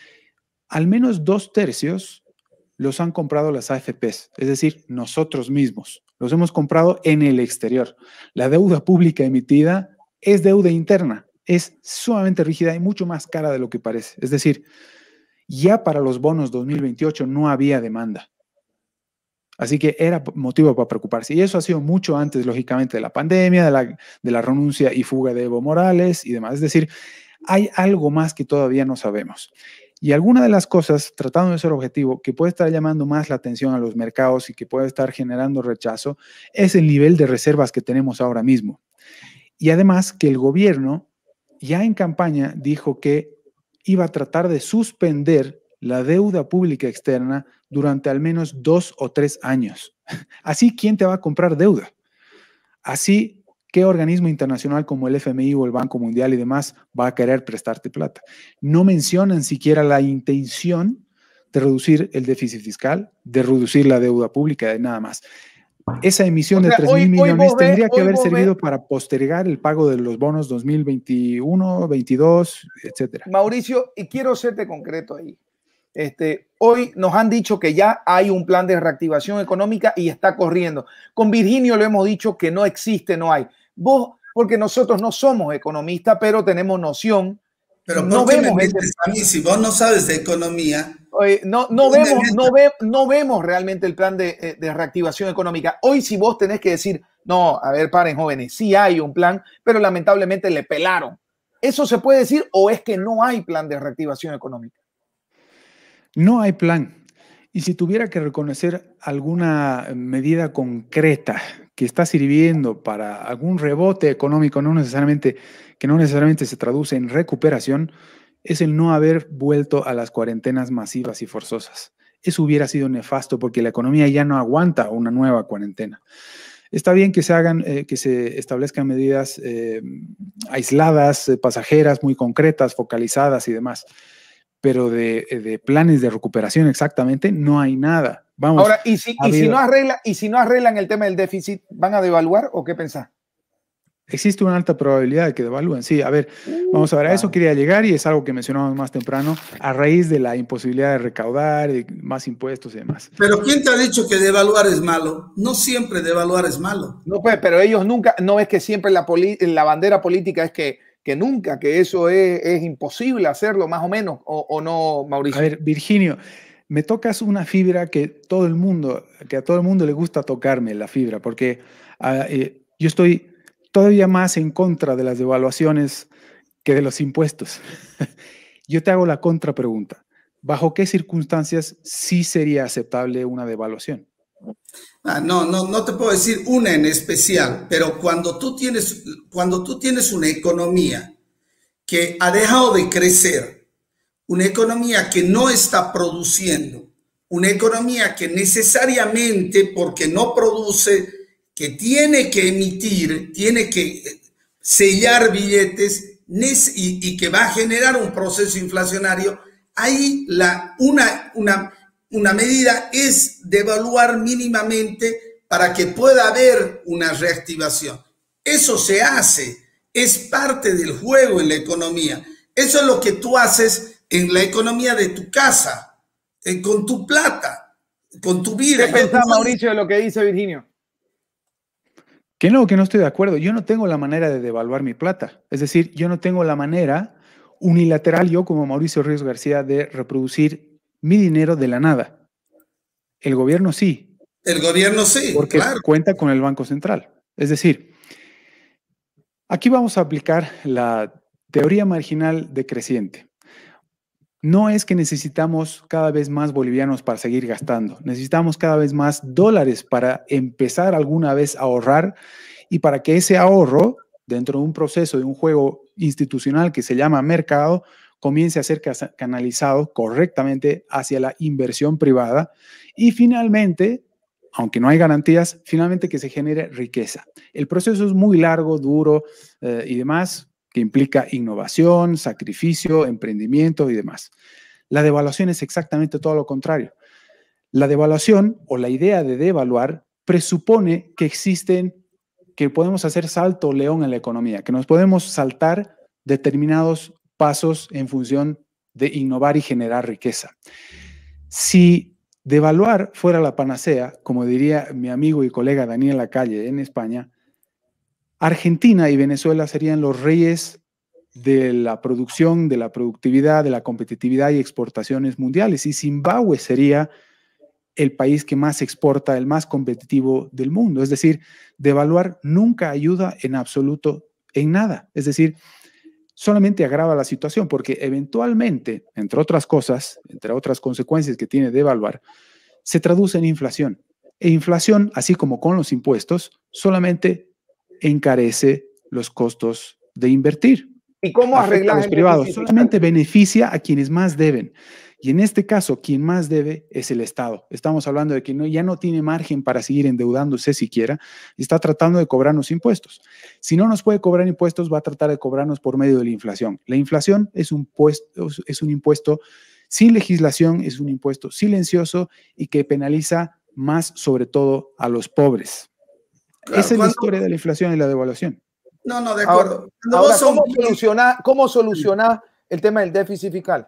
al menos dos tercios los han comprado las A F Pes, es decir, nosotros mismos. Los hemos comprado en el exterior. La deuda pública emitida es deuda interna, es sumamente rígida y mucho más cara de lo que parece. Es decir, ya para los bonos dos mil veintiocho no había demanda. Así que era motivo para preocuparse. Y eso ha sido mucho antes, lógicamente, de la pandemia, de la, de la renuncia y fuga de Evo Morales y demás. Es decir, hay algo más que todavía no sabemos. Y alguna de las cosas, tratando de ser objetivo, que puede estar llamando más la atención a los mercados y que puede estar generando rechazo, es el nivel de reservas que tenemos ahora mismo. Y además que el gobierno ya en campaña dijo que iba a tratar de suspender la deuda pública externa durante al menos dos o tres años. Así, ¿quién te va a comprar deuda? Así, ¿qué organismo internacional como el F M I o el Banco Mundial y demás va a querer prestarte plata? No mencionan siquiera la intención de reducir el déficit fiscal, de reducir la deuda pública, de nada más. Esa emisión o sea, de tres mil millones tendría que haber servido ves. para postergar el pago de los bonos dos mil veintiuno, veintidós, etcétera. Mauricio, y quiero serte concreto ahí. Este, hoy nos han dicho que ya hay un plan de reactivación económica y está corriendo. Con Virginio lo hemos dicho que no existe, no hay. Vos, porque nosotros no somos economistas, pero tenemos noción. Pero ¿por no qué vemos me metes a mí si vos no sabes de economía? Oye, no, no, vemos, no, ve, no vemos realmente el plan de, de reactivación económica. Hoy si vos tenés que decir, no, a ver, paren jóvenes, sí hay un plan, pero lamentablemente le pelaron. ¿Eso se puede decir o es que no hay plan de reactivación económica? No hay plan. Y si tuviera que reconocer alguna medida concreta que está sirviendo para algún rebote económico, no necesariamente, que no necesariamente se traduce en recuperación, es el no haber vuelto a las cuarentenas masivas y forzosas. Eso hubiera sido nefasto porque la economía ya no aguanta una nueva cuarentena. Está bien que se hagan, eh, que se establezcan medidas eh, aisladas, eh, pasajeras, muy concretas, focalizadas y demás. Pero de, de planes de recuperación exactamente no hay nada. Vamos, ahora, ¿y si, y, si no arregla, ¿y si no arreglan el tema del déficit, van a devaluar o qué pensás? Existe una alta probabilidad de que devalúen. Sí, a ver, uh, vamos a ver, a eso quería llegar y es algo que mencionamos más temprano, a raíz de la imposibilidad de recaudar, de más impuestos y demás. Pero ¿quién te ha dicho que devaluar es malo? No siempre devaluar es malo. No, pues, pero ellos nunca, no es que siempre la, la bandera política es que que nunca, que eso es, es imposible hacerlo más o menos, o, o no, Mauricio. A ver, Virginio, me tocas una fibra que todo el mundo, que a todo el mundo le gusta tocarme, la fibra, porque uh, eh, yo estoy todavía más en contra de las devaluaciones que de los impuestos. Yo te hago la contrapregunta. ¿bajo qué circunstancias sí sería aceptable una devaluación? Ah, no, no, no te puedo decir una en especial, pero cuando tú tienes, cuando tú tienes una economía que ha dejado de crecer, una economía que no está produciendo, una economía que necesariamente, porque no produce, que tiene que emitir, tiene que sellar billetes y, y que va a generar un proceso inflacionario, ahí la, una, una, una medida es devaluar mínimamente para que pueda haber una reactivación. Eso se hace, es parte del juego en la economía. Eso es lo que tú haces en la economía de tu casa, eh, con tu plata, con tu vida. ¿Qué pensás, Mauricio, de lo que dice Virginio? Que no, que no estoy de acuerdo. Yo no tengo la manera de devaluar mi plata. Es decir, yo no tengo la manera unilateral, yo como Mauricio Ríos García, de reproducir mi dinero de la nada. El gobierno sí. El gobierno sí, porque claro. cuenta con el Banco Central. Es decir, aquí vamos a aplicar la teoría marginal decreciente. No es que necesitamos cada vez más bolivianos para seguir gastando. Necesitamos cada vez más dólares para empezar alguna vez a ahorrar y para que ese ahorro, dentro de un proceso de un juego institucional que se llama mercado, comience a ser canalizado correctamente hacia la inversión privada y finalmente, aunque no hay garantías, finalmente que se genere riqueza. El proceso es muy largo, duro eh, y demás, que implica innovación, sacrificio, emprendimiento y demás. La devaluación es exactamente todo lo contrario. La devaluación o la idea de devaluar presupone que existen, que podemos hacer salto león en la economía, que nos podemos saltar determinados pasos en función de innovar y generar riqueza. Si devaluar fuera la panacea, como diría mi amigo y colega Daniel Lacalle en España, Argentina y Venezuela serían los reyes de la producción, de la productividad, de la competitividad y exportaciones mundiales. Y Zimbabue sería el país que más exporta, el más competitivo del mundo. Es decir, devaluar nunca ayuda en absoluto en nada. Es decir, solamente agrava la situación porque eventualmente, entre otras cosas, entre otras consecuencias que tiene devaluar, se traduce en inflación. E inflación, así como con los impuestos, solamente encarece los costos de invertir. ¿Y cómo arreglar a los privados? Solamente beneficia a quienes más deben. Y en este caso, quien más debe es el Estado. Estamos hablando de que no, ya no tiene margen para seguir endeudándose siquiera y está tratando de cobrarnos impuestos. Si no nos puede cobrar impuestos, va a tratar de cobrarnos por medio de la inflación. La inflación es un, puesto, es un impuesto sin legislación, es un impuesto silencioso y que penaliza más sobre todo a los pobres. Claro, esa es la historia de la inflación y la devaluación. No, no, de acuerdo. Ahora, ahora, ¿cómo solucionar cómo solucionar el tema del déficit fiscal?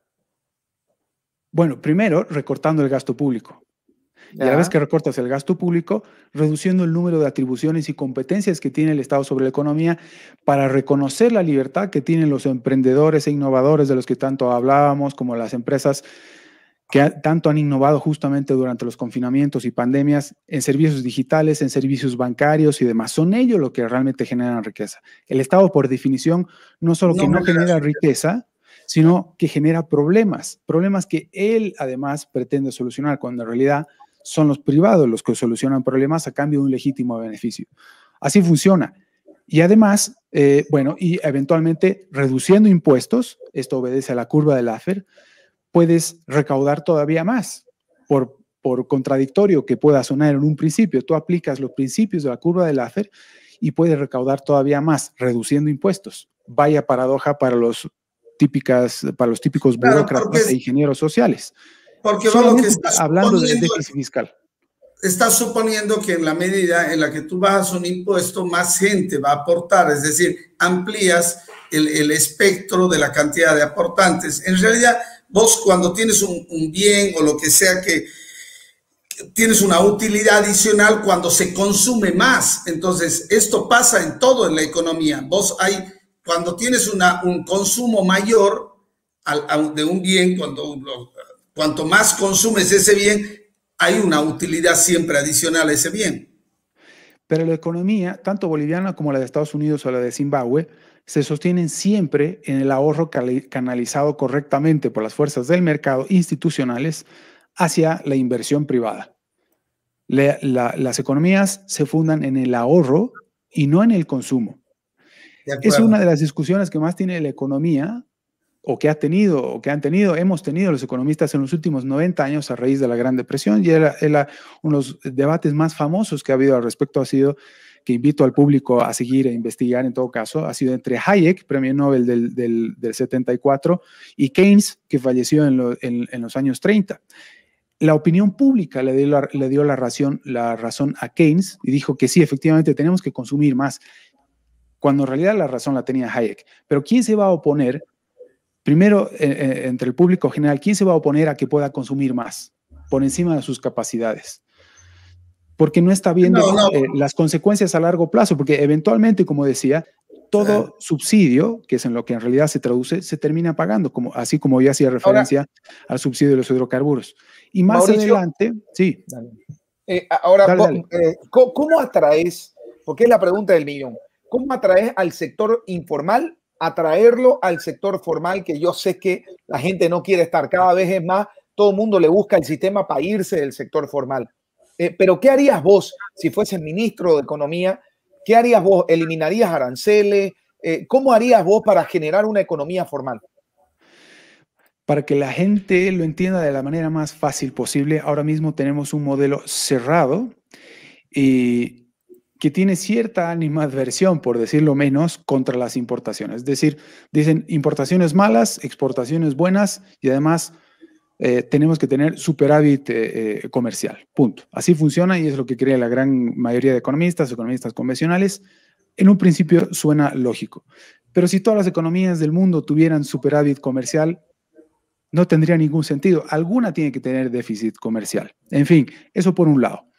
Bueno, primero, recortando el gasto público. Y a la vez que recortas el gasto público, reduciendo el número de atribuciones y competencias que tiene el Estado sobre la economía para reconocer la libertad que tienen los emprendedores e innovadores de los que tanto hablábamos, como las empresas que ha, tanto han innovado justamente durante los confinamientos y pandemias en servicios digitales, en servicios bancarios y demás. Son ellos los que realmente generan riqueza. El Estado, por definición, no solo que no, no genera riqueza, sino que genera problemas, problemas que él además pretende solucionar, cuando en realidad son los privados los que solucionan problemas a cambio de un legítimo beneficio. Así funciona. Y además, eh, bueno, y eventualmente reduciendo impuestos, esto obedece a la curva de Laffer, puedes recaudar todavía más. Por, por contradictorio que pueda sonar en un principio, tú aplicas los principios de la curva de Laffer y puedes recaudar todavía más, reduciendo impuestos. Vaya paradoja para los típicas, para los típicos burócratas claro, e ingenieros sociales. Porque vamos, que estás hablando de déficit fiscal. Estás suponiendo que en la medida en la que tú bajas un impuesto, más gente va a aportar, es decir, amplías el, el espectro de la cantidad de aportantes. En realidad, vos cuando tienes un, un bien o lo que sea que, que tienes una utilidad adicional cuando se consume más. Entonces, esto pasa en todo en la economía. Vos hay, cuando tienes una, un consumo mayor al, al, de un bien, cuando lo, cuanto más consumes ese bien, hay una utilidad siempre adicional a ese bien. Pero la economía, tanto boliviana como la de Estados Unidos o la de Zimbabue, se sostienen siempre en el ahorro canalizado correctamente por las fuerzas del mercado institucionales hacia la inversión privada. La, la, las economías se fundan en el ahorro y no en el consumo. Es una de las discusiones que más tiene la economía, o que ha tenido, o que han tenido, hemos tenido los economistas en los últimos noventa años a raíz de la Gran Depresión, y era, era uno de los debates más famosos que ha habido al respecto, ha sido, que invito al público a seguir e investigar en todo caso, ha sido entre Hayek, premio Nobel del, del, del setenta y cuatro, y Keynes, que falleció en, lo, en, en los años treinta. La opinión pública le dio, la, le dio la, razón, la razón a Keynes y dijo que sí, efectivamente tenemos que consumir más, cuando en realidad la razón la tenía Hayek. Pero ¿quién se va a oponer? Primero, eh, entre el público general, ¿quién se va a oponer a que pueda consumir más por encima de sus capacidades? Porque no está viendo no, no. Eh, las consecuencias a largo plazo, porque eventualmente, como decía, todo eh. subsidio, que es en lo que en realidad se traduce, se termina pagando, como, así como ya hacía referencia ahora, al subsidio de los hidrocarburos. Y más Mauricio, adelante, sí. Eh, ahora, dale, dale. Eh, ¿cómo, ¿cómo atraes? Porque es la pregunta del millón. ¿Cómo atraes al sector informal? Atraerlo al sector formal, que yo sé que la gente no quiere estar. Cada vez es más, todo el mundo le busca el sistema para irse del sector formal. Eh, pero ¿qué harías vos si fueses ministro de Economía? ¿Qué harías vos? ¿Eliminarías aranceles? Eh, ¿Cómo harías vos para generar una economía formal? Para que la gente lo entienda de la manera más fácil posible, ahora mismo tenemos un modelo cerrado y que tiene cierta animadversión, por decirlo menos, contra las importaciones. Es decir, dicen importaciones malas, exportaciones buenas y además eh, tenemos que tener superávit eh, eh, comercial. Punto. Así funciona y es lo que cree la gran mayoría de economistas, economistas convencionales. En un principio suena lógico. Pero si todas las economías del mundo tuvieran superávit comercial, no tendría ningún sentido. Alguna tiene que tener déficit comercial. En fin, eso por un lado.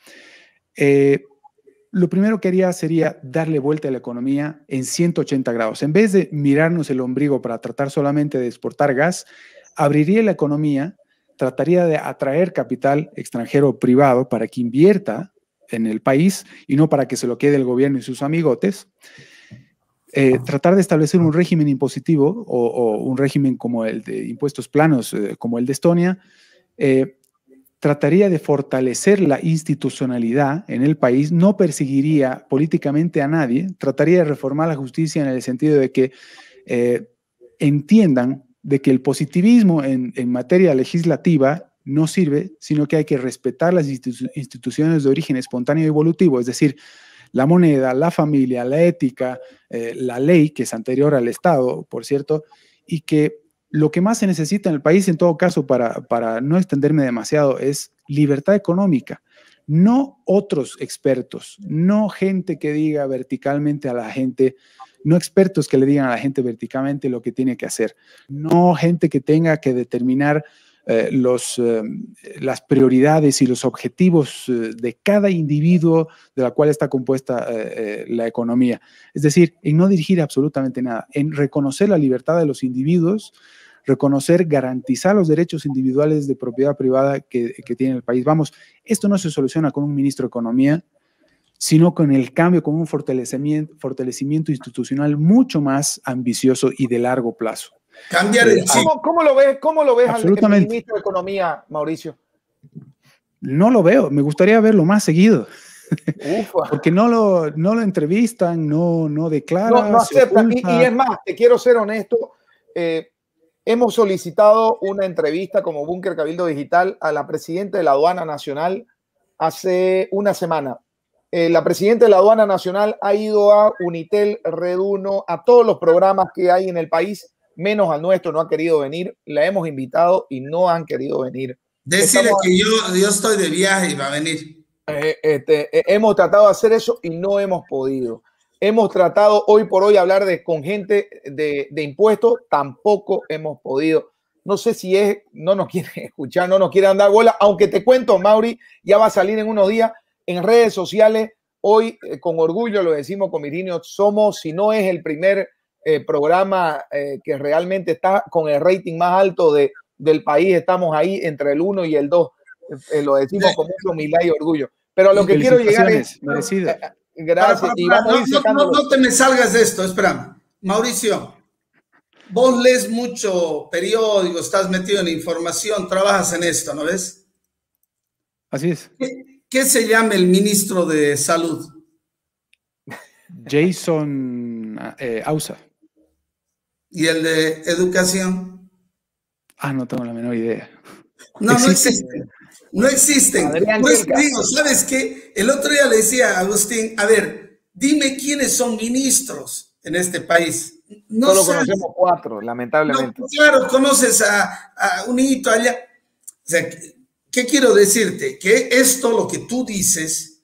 Eh, Lo primero que haría sería darle vuelta a la economía en ciento ochenta grados. En vez de mirarnos el ombligo para tratar solamente de exportar gas, abriría la economía, trataría de atraer capital extranjero privado para que invierta en el país y no para que se lo quede el gobierno y sus amigotes. Eh, tratar de establecer un régimen impositivo o, o un régimen como el de impuestos planos, eh, como el de Estonia, eh, trataría de fortalecer la institucionalidad en el país, no perseguiría políticamente a nadie, trataría de reformar la justicia en el sentido de que eh, entiendan de que el positivismo en, en materia legislativa no sirve, sino que hay que respetar las institu instituciones de origen espontáneo y evolutivo, es decir, la moneda, la familia, la ética, eh, la ley, que es anterior al Estado, por cierto, y que lo que más se necesita en el país, en todo caso, para, para no extenderme demasiado, es libertad económica. No otros expertos, no gente que diga verticalmente a la gente, no expertos que le digan a la gente verticalmente lo que tiene que hacer. No gente que tenga que determinar eh, los, eh, las prioridades y los objetivos eh, de cada individuo de la cual está compuesta eh, eh, la economía. Es decir, en no dirigir absolutamente nada, en reconocer la libertad de los individuos, reconocer, garantizar los derechos individuales de propiedad privada que, que tiene el país. Vamos, esto no se soluciona con un ministro de Economía, sino con el cambio, con un fortalecimiento, fortalecimiento institucional mucho más ambicioso y de largo plazo. Cambiar el chip. ¿Cómo, cómo lo ves, cómo lo ves al ministro de Economía, Mauricio? No lo veo, me gustaría verlo más seguido. Ufa. Porque no lo, no lo entrevistan, no, no declara. No, no acepta. Y, y es más, te quiero ser honesto, eh, hemos solicitado una entrevista como Búnker Cabildo Digital a la presidenta de la Aduana Nacional hace una semana. Eh, la presidenta de la Aduana Nacional ha ido a Unitel, Red Uno, a todos los programas que hay en el país, menos al nuestro, no ha querido venir. La hemos invitado y no han querido venir. Decirle Estamos, que yo, yo estoy de viaje y va a venir. Eh, este, eh, hemos tratado de hacer eso y no hemos podido. Hemos tratado hoy por hoy hablar de, con gente de, de impuestos, tampoco hemos podido. No sé si es, no nos quieren escuchar, no nos quieren dar bola, aunque te cuento, Mauri, ya va a salir en unos días en redes sociales. Hoy, eh, con orgullo lo decimos con Virginio, somos, si no es el primer eh, programa eh, que realmente está con el rating más alto de, del país, estamos ahí entre el uno y el dos. Eh, lo decimos con mucha humildad y orgullo. Pero a lo que quiero llegar es... Merecido. Gracias. Para, para, para, y vamos no, a ir no, no, no te me salgas de esto, espera. Mauricio, vos lees mucho periódico, estás metido en información, trabajas en esto, ¿no ves? Así es. ¿Qué, qué se llama el ministro de Salud? Jason eh, Ausa. ¿Y el de Educación? Ah, no tengo la menor idea. No, no existen. No existen. Adrián, por eso digo, ¿sabes qué? El otro día le decía a Agustín, a ver, dime quiénes son ministros en este país. No Solo sabes. Conocemos cuatro, lamentablemente. No, claro, conoces a, a un hito allá. O sea, ¿qué, ¿qué quiero decirte? Que esto, lo que tú dices,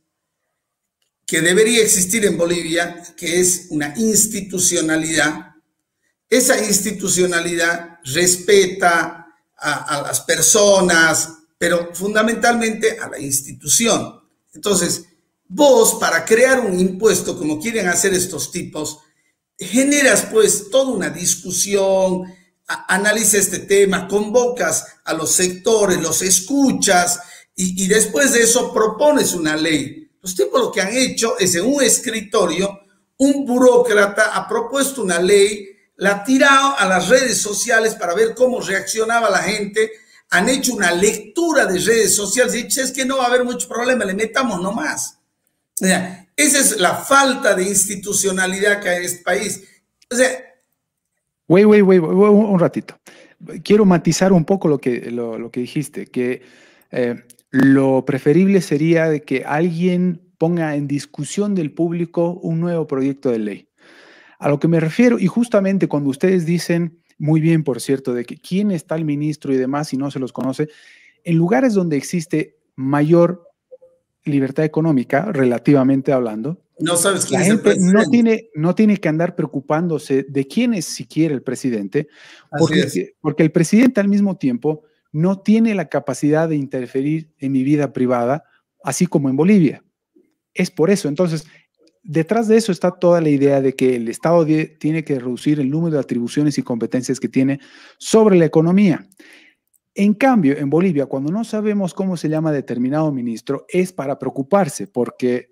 que debería existir en Bolivia, que es una institucionalidad, esa institucionalidad respeta a, a las personas, pero fundamentalmente a la institución. Entonces, vos, para crear un impuesto como quieren hacer estos tipos, generas pues toda una discusión, analiza este tema, convocas a los sectores, los escuchas y, y después de eso propones una ley. Los tipos lo que han hecho es en un escritorio, un burócrata ha propuesto una ley, la ha tirado a las redes sociales para ver cómo reaccionaba la gente, han hecho una lectura de redes sociales y dicen, es que no va a haber mucho problema, le metamos nomás. O sea, esa es la falta de institucionalidad que hay en este país. O sea... Wait, wait, wait, wait, un ratito. Quiero matizar un poco lo que, lo, lo que dijiste, que eh, lo preferible sería de que alguien ponga en discusión del público un nuevo proyecto de ley. A lo que me refiero, y justamente cuando ustedes dicen, muy bien, por cierto, de que quién está el ministro y demás, si no se los conoce, en lugares donde existe mayor libertad económica, relativamente hablando, no sabes quién la es el gente presidente. no tiene, no tiene que andar preocupándose de quién es siquiera el presidente, porque, porque el presidente al mismo tiempo no tiene la capacidad de interferir en mi vida privada, así como en Bolivia. Es por eso. Entonces, detrás de eso está toda la idea de que el Estado de, tiene que reducir el número de atribuciones y competencias que tiene sobre la economía. En cambio, en Bolivia, cuando no sabemos cómo se llama determinado ministro, es para preocuparse, porque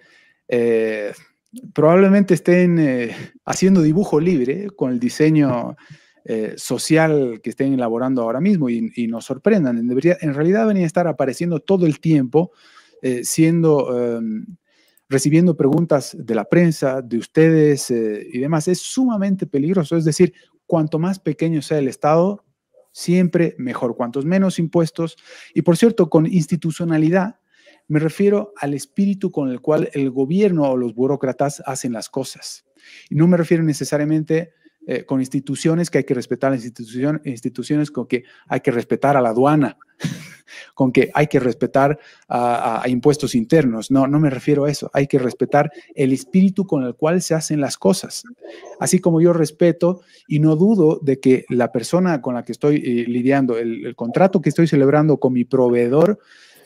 eh, probablemente estén eh, haciendo dibujo libre con el diseño eh, social que estén elaborando ahora mismo y, y nos sorprendan. Debería, en realidad deberían estar apareciendo todo el tiempo, eh, siendo... Eh, recibiendo preguntas de la prensa, de ustedes eh, y demás. Es sumamente peligroso. Es decir, cuanto más pequeño sea el Estado, siempre mejor. Cuantos menos impuestos. Y por cierto, con institucionalidad me refiero al espíritu con el cual el gobierno o los burócratas hacen las cosas. Y no me refiero necesariamente eh, con instituciones que hay que respetar, las institución, instituciones con que hay que respetar a la aduana, con que hay que respetar a, a, a impuestos internos. No, no me refiero a eso. Hay que respetar el espíritu con el cual se hacen las cosas. Así como yo respeto y no dudo de que la persona con la que estoy eh, lidiando, el, el contrato que estoy celebrando con mi proveedor,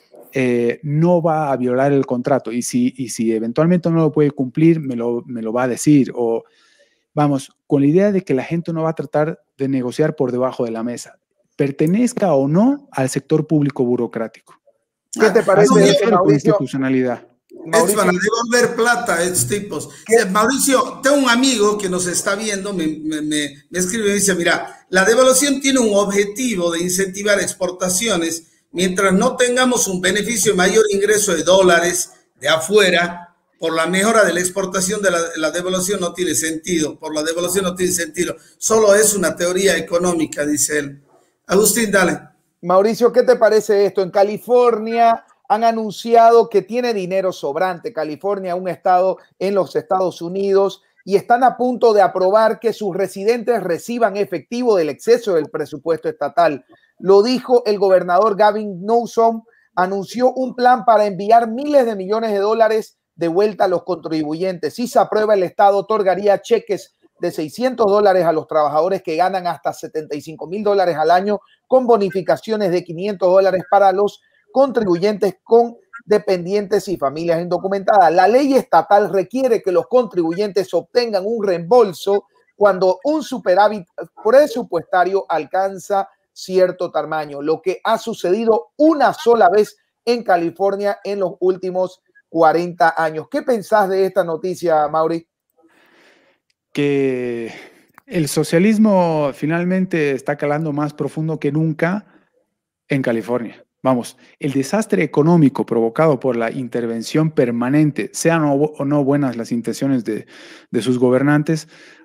eh, no va a violar el contrato. Y si, y si eventualmente no lo puede cumplir, me lo, me lo va a decir. O vamos, con la idea de que la gente no va a tratar de negociar por debajo de la mesa, pertenezca o no al sector público burocrático. ¿Qué te parece no, eso, Mauricio? Institucionalidad. Es para devolver plata a estos tipos. Mauricio, tengo un amigo que nos está viendo, me, me, me, me escribe y me dice, mira, la devaluación tiene un objetivo de incentivar exportaciones mientras no tengamos un beneficio de mayor ingreso de dólares de afuera. Por la mejora de la exportación de la, la devaluación no tiene sentido. Por la devaluación no tiene sentido. Solo es una teoría económica, dice él. Agustín, dale. Mauricio, ¿qué te parece esto? En California han anunciado que tiene dinero sobrante. California, un estado en los Estados Unidos, y están a punto de aprobar que sus residentes reciban efectivo del exceso del presupuesto estatal. Lo dijo el gobernador Gavin Newsom. Anunció un plan para enviar miles de millones de dólares de vuelta a los contribuyentes. Si se aprueba, el Estado otorgaría cheques de seiscientos dólares a los trabajadores que ganan hasta setenta y cinco mil dólares al año, con bonificaciones de quinientos dólares para los contribuyentes con dependientes y familias indocumentadas. La ley estatal requiere que los contribuyentes obtengan un reembolso cuando un superávit presupuestario alcanza cierto tamaño, lo que ha sucedido una sola vez en California en los últimos cuarenta años. ¿Qué pensás de esta noticia, Mauri? que el socialismo finalmente está calando más profundo que nunca en California. Vamos, el desastre económico provocado por la intervención permanente, sean o, o no buenas las intenciones de, de sus gobernantes,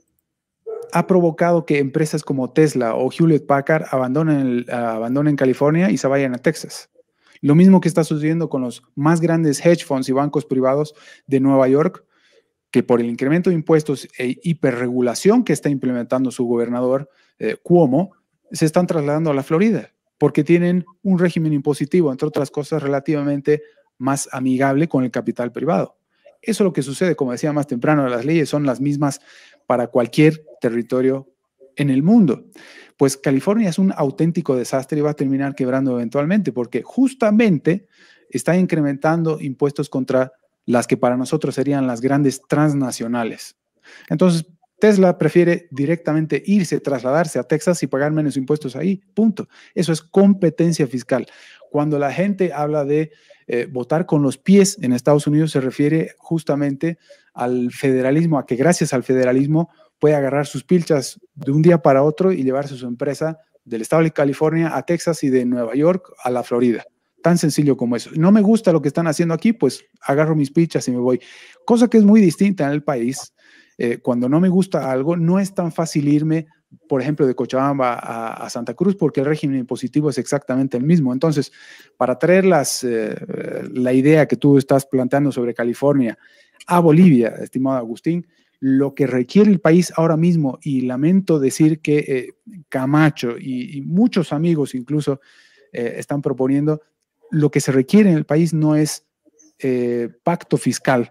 ha provocado que empresas como Tesla o Hewlett Packard abandonen, el, abandonen California y se vayan a Texas. Lo mismo que está sucediendo con los más grandes hedge funds y bancos privados de Nueva York, que por el incremento de impuestos e hiperregulación que está implementando su gobernador, eh, Cuomo, se están trasladando a la Florida, porque tienen un régimen impositivo, entre otras cosas, relativamente más amigable con el capital privado. Eso es lo que sucede, como decía más temprano, las leyes son las mismas para cualquier territorio en el mundo. Pues California es un auténtico desastre y va a terminar quebrando eventualmente, porque justamente está incrementando impuestos contra las que para nosotros serían las grandes transnacionales. Entonces, Tesla prefiere directamente irse, trasladarse a Texas y pagar menos impuestos ahí, punto. Eso es competencia fiscal. Cuando la gente habla de eh, votar con los pies en Estados Unidos, se refiere justamente al federalismo, a que gracias al federalismo puede agarrar sus pilchas de un día para otro y llevarse su empresa del estado de California a Texas y de Nueva York a la Florida. Tan sencillo como eso. No me gusta lo que están haciendo aquí, pues agarro mis pilchas y me voy. Cosa que es muy distinta en el país. Eh, cuando no me gusta algo, no es tan fácil irme, por ejemplo, de Cochabamba a, a Santa Cruz, porque el régimen impositivo es exactamente el mismo. Entonces, para traer las, eh, la idea que tú estás planteando sobre California a Bolivia, estimado Agustín, lo que requiere el país ahora mismo, y lamento decir que eh, Camacho y, y muchos amigos incluso eh, están proponiendo, lo que se requiere en el país no es eh, pacto fiscal,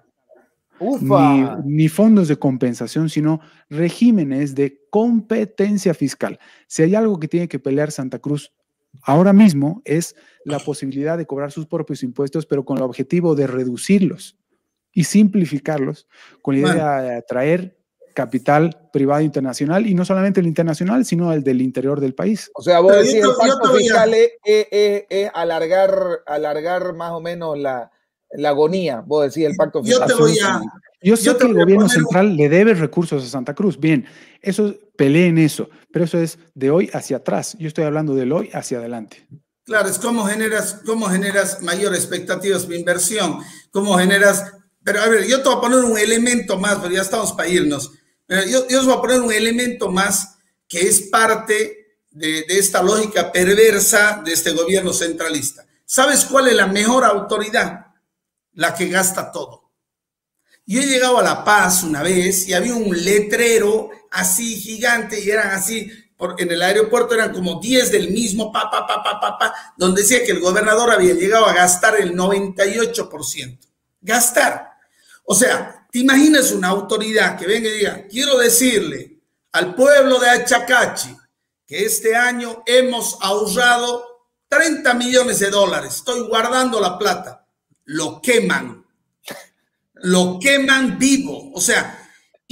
ni, ni fondos de compensación, sino regímenes de competencia fiscal. Si hay algo que tiene que pelear Santa Cruz ahora mismo es la posibilidad de cobrar sus propios impuestos, pero con el objetivo de reducirlos y simplificarlos, con la idea bueno. de atraer capital privado internacional, y no solamente el internacional, sino el del interior del país. O sea, vos decís, el pacto fiscal es, es, es, es alargar, alargar más o menos la, la agonía, vos decís, el pacto fiscal. Yo, te voy a, yo sé yo que el gobierno central un... le debe recursos a Santa Cruz, bien, eso, peleen eso, pero eso es de hoy hacia atrás, yo estoy hablando del hoy hacia adelante. Claro, es cómo generas, cómo generas mayor expectativas de inversión, cómo generas... Pero a ver, yo te voy a poner un elemento más, pero ya estamos para irnos. Pero yo, yo os voy a poner un elemento más que es parte de, de esta lógica perversa de este gobierno centralista. ¿Sabes cuál es la mejor autoridad? La que gasta todo. Yo he llegado a La Paz una vez y había un letrero así gigante y eran así, por, en el aeropuerto eran como diez del mismo, pa, pa, pa, pa, pa, pa, donde decía que el gobernador había llegado a gastar el noventa y ocho por ciento. Gastar. O sea, ¿te imaginas una autoridad que venga y diga, quiero decirle al pueblo de Achacachi que este año hemos ahorrado treinta millones de dólares, estoy guardando la plata? Lo queman, lo queman vivo, o sea,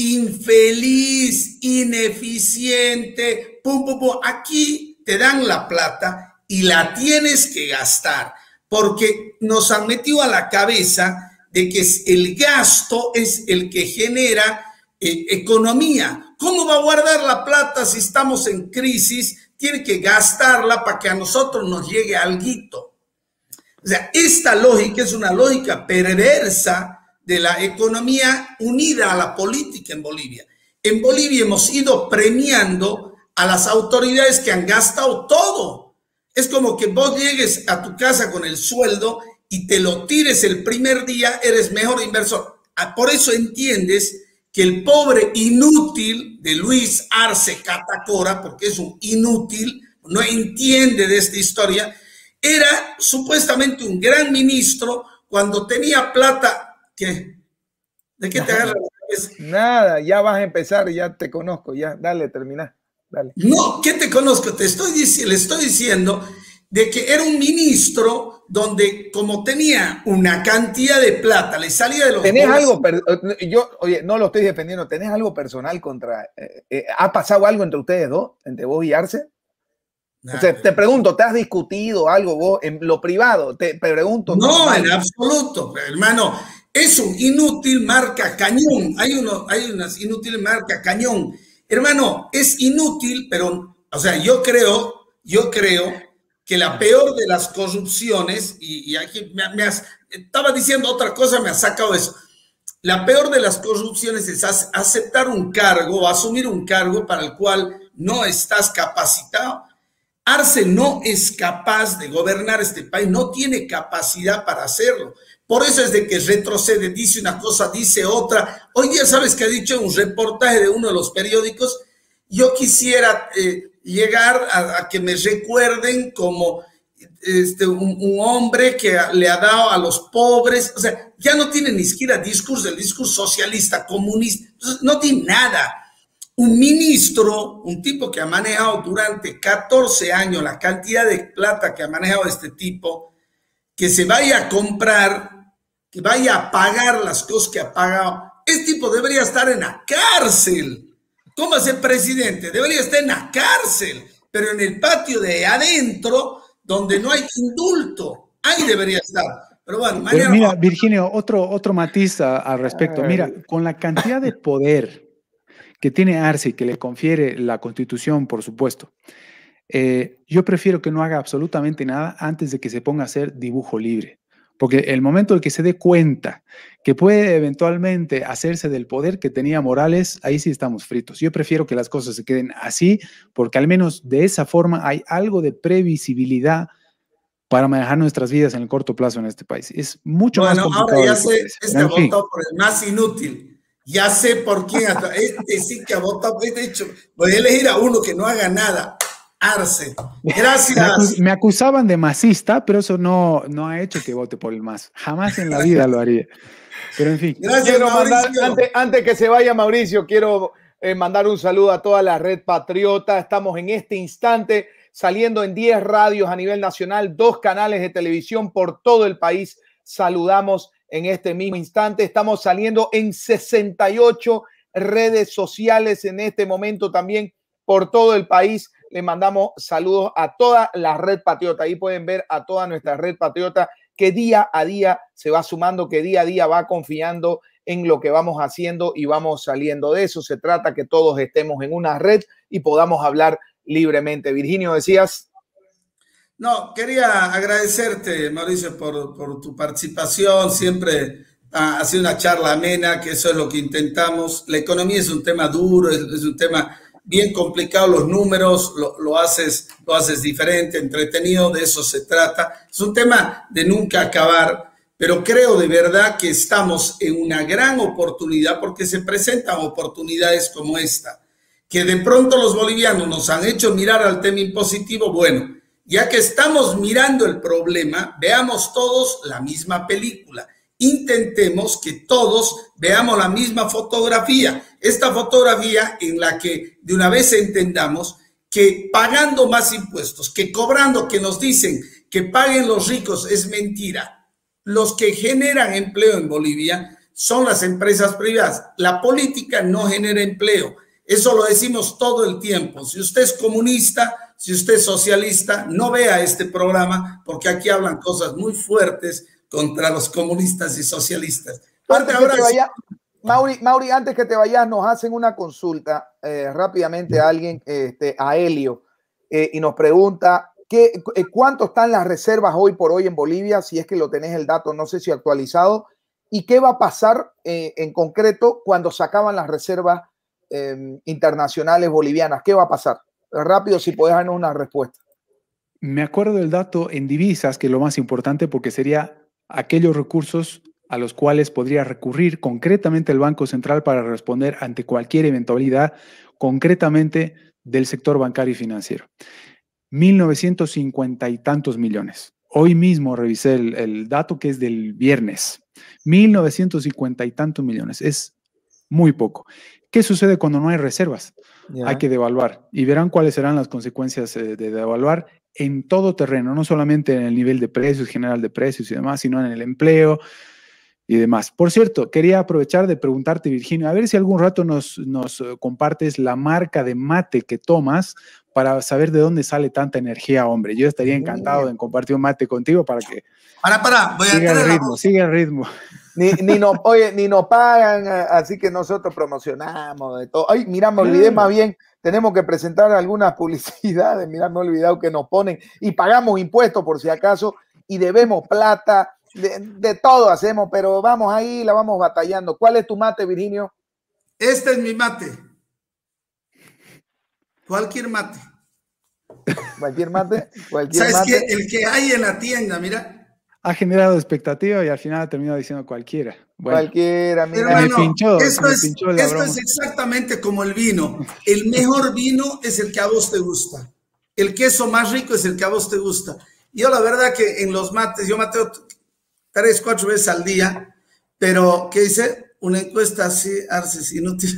infeliz, ineficiente, pum, pum, pum. Aquí te dan la plata y la tienes que gastar, porque nos han metido a la cabeza de que el gasto es el que genera eh, economía. ¿Cómo va a guardar la plata si estamos en crisis? Tiene que gastarla para que a nosotros nos llegue alguito. O sea, esta lógica es una lógica perversa de la economía unida a la política en Bolivia. En Bolivia hemos ido premiando a las autoridades que han gastado todo. Es como que vos llegues a tu casa con el sueldo y te lo tires el primer día, eres mejor inversor. Por eso entiendes que el pobre inútil de Luis Arce Catacora, porque es un inútil, no entiende de esta historia, era supuestamente un gran ministro cuando tenía plata. ¿Qué? ¿De qué te agarras? Nada, ya vas a empezar, ya te conozco, ya, dale, termina. Dale. No, ¿qué te conozco? Te estoy le estoy diciendo de que era un ministro donde como tenía una cantidad de plata, le salía de los... ¿Tenés algo, yo, oye, no lo estoy defendiendo, ¿tenés algo personal contra, eh, eh, ha pasado algo entre ustedes dos, entre vos y Arce? Nah, o sea, te pregunto, ¿te has discutido algo vos en lo privado? Te pregunto. No, normal. En absoluto, hermano. Es un inútil marca cañón. Hay, uno, hay unas inútiles marca cañón. Hermano, es inútil, pero, o sea, yo creo, yo creo que la peor de las corrupciones, y, y aquí me, me has, estaba diciendo otra cosa, me ha sacado eso. La peor de las corrupciones es aceptar un cargo o asumir un cargo para el cual no estás capacitado. Arce no es capaz de gobernar este país, no tiene capacidad para hacerlo. Por eso es de que retrocede, dice una cosa, dice otra. Hoy día, ¿sabes qué ha dicho en un reportaje de uno de los periódicos? Yo quisiera eh, llegar a, a que me recuerden como este, un, un hombre que le ha dado a los pobres. O sea, ya no tiene ni siquiera discurso, el discurso socialista, comunista, no tiene nada. Un ministro, un tipo que ha manejado durante catorce años la cantidad de plata que ha manejado este tipo, que se vaya a comprar, que vaya a pagar las cosas que ha pagado. Este tipo debería estar en la cárcel. ¿Cómo es el presidente? Debería estar en la cárcel, pero en el patio de adentro, donde no hay indulto, ahí debería estar. Pero bueno, mañana... Pues mira, Virginio, otro, otro matiz a, al respecto. Mira, con la cantidad de poder que tiene Arce y que le confiere la Constitución, por supuesto, eh, yo prefiero que no haga absolutamente nada antes de que se ponga a hacer dibujo libre. Porque el momento en que se dé cuenta que puede eventualmente hacerse del poder que tenía Morales, ahí sí estamos fritos. Yo prefiero que las cosas se queden así, porque al menos de esa forma hay algo de previsibilidad para manejar nuestras vidas en el corto plazo en este país. Es mucho bueno, más complicado. Ahora ya sé, este ha fin. votado por el más inútil. Ya sé por quién. Este sí que ha votado. De hecho, voy a elegir a uno que no haga nada. Arce. Gracias. Me, acus me acusaban de masista, pero eso no, no ha hecho que vote por el MAS. Jamás en la vida lo haría. Pero en fin. Gracias, quiero mandar, antes, antes que se vaya Mauricio, quiero eh, mandar un saludo a toda la red patriota. Estamos en este instante saliendo en diez radios a nivel nacional, dos canales de televisión por todo el país. Saludamos en este mismo instante. Estamos saliendo en sesenta y ocho redes sociales en este momento también por todo el país. Le mandamos saludos a toda la red patriota. Ahí pueden ver a toda nuestra red patriota que día a día se va sumando, que día a día va confiando en lo que vamos haciendo y vamos saliendo de eso. Se trata que todos estemos en una red y podamos hablar libremente. Virginio, decías... No, quería agradecerte, Mauricio, por, por tu participación. Siempre ha, ha sido una charla amena, que eso es lo que intentamos. La economía es un tema duro, es, es un tema bien complicado. Los números lo, lo, haces, lo haces diferente, entretenido, de eso se trata. Es un tema de nunca acabar, pero creo de verdad que estamos en una gran oportunidad porque se presentan oportunidades como esta, que de pronto los bolivianos nos han hecho mirar al tema impositivo. Bueno, ya que estamos mirando el problema, veamos todos la misma película. Intentemos que todos veamos la misma fotografía. Esta fotografía en la que de una vez entendamos que pagando más impuestos, que cobrando, que nos dicen que paguen los ricos, es mentira. Los que generan empleo en Bolivia son las empresas privadas. La política no genera empleo. Eso lo decimos todo el tiempo. Si usted es comunista, si usted es socialista, no vea este programa porque aquí hablan cosas muy fuertes contra los comunistas y socialistas. Antes ahora que vaya, Mauri, Mauri, antes que te vayas, nos hacen una consulta eh, rápidamente a alguien, este, a Helio, eh, y nos pregunta ¿qué, eh, cuánto están las reservas hoy por hoy en Bolivia, si es que lo tenés el dato, no sé si actualizado, y qué va a pasar eh, en concreto cuando se acaban las reservas eh, internacionales bolivianas. ¿Qué va a pasar? Rápido, si podés darnos una respuesta. Me acuerdo del dato en divisas, que es lo más importante porque sería aquellos recursos a los cuales podría recurrir concretamente el Banco Central para responder ante cualquier eventualidad, concretamente del sector bancario y financiero. mil novecientos cincuenta y tantos millones. Hoy mismo revisé el, el dato que es del viernes. mil novecientos cincuenta y tantos millones. Es muy poco. ¿Qué sucede cuando no hay reservas? Yeah. Hay que devaluar y verán cuáles serán las consecuencias eh, de devaluar en todo terreno, no solamente en el nivel de precios, general de precios y demás, sino en el empleo y demás. Por cierto, quería aprovechar de preguntarte, Virginio, a ver si algún rato nos, nos compartes la marca de mate que tomas para saber de dónde sale tanta energía, hombre. Yo estaría encantado en compartir un mate contigo para que para, para, voy a siga el ritmo, siga el ritmo. Ni, ni no, oye, ni nos pagan, así que nosotros promocionamos de todo. Ay, mira, me olvidé más bien, tenemos que presentar algunas publicidades, mira, me he olvidado que nos ponen y pagamos impuestos por si acaso y debemos plata, de, de todo hacemos, pero vamos ahí, la vamos batallando. ¿Cuál es tu mate, Virginio? Este es mi mate. Cualquier mate. Cualquier mate. Cualquier ¿Sabes mate. qué? El que hay en la tienda, mira. Ha generado expectativa y al final ha terminado diciendo cualquiera. Bueno, cualquiera, mira. Hermano, me pinchó, esto, me es, pinchó la esto broma. es exactamente como el vino. El mejor vino es el que a vos te gusta. El queso más rico es el que a vos te gusta. Yo la verdad que en los mates, yo mateo tres, cuatro veces al día, pero ¿qué dice? Una encuesta así, Arces, inútil.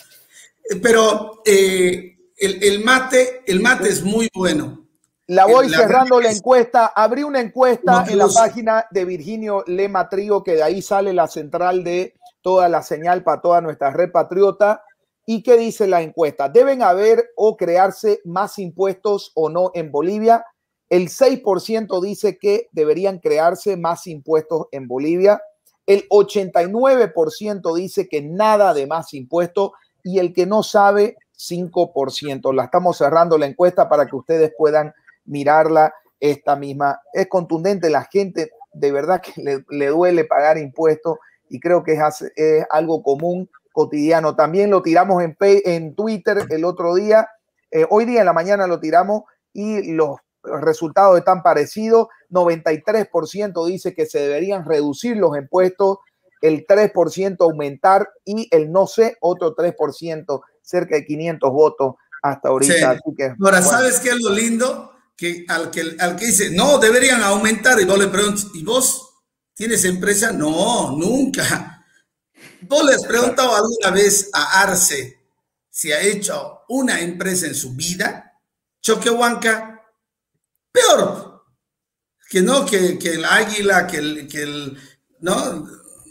Pero eh, el, el mate, el mate es muy bueno. La voy La cerrando la es, encuesta. Abrí una encuesta no, en la los, página de Virginio Lema Trío, que de ahí sale la central de toda la señal para toda nuestra red patriota. ¿Y qué dice la encuesta? ¿Deben haber o crearse más impuestos o no en Bolivia? El seis por ciento dice que deberían crearse más impuestos en Bolivia. El ochenta y nueve por ciento dice que nada de más impuestos. Y el que no sabe, cinco por ciento. La estamos cerrando la encuesta para que ustedes puedan mirarla esta misma. Es contundente, la gente de verdad que le, le duele pagar impuestos y creo que es, es algo común, cotidiano. También lo tiramos en, en Twitter el otro día, eh, hoy día en la mañana lo tiramos y los resultados están parecidos. noventa y tres por ciento dice que se deberían reducir los impuestos, el tres por ciento aumentar y el no sé, otro tres por ciento, cerca de quinientos votos hasta ahorita. Sí. Así que, ahora, bueno. ¿sabes qué es lo lindo? Que al, que al que dice, no, deberían aumentar, y vos le preguntas, ¿y vos tienes empresa? No, nunca. ¿Vos le has preguntado alguna vez a Arce si ha hecho una empresa en su vida? Choquehuanca, peor. Que no, que, que el águila, que el, que el, no,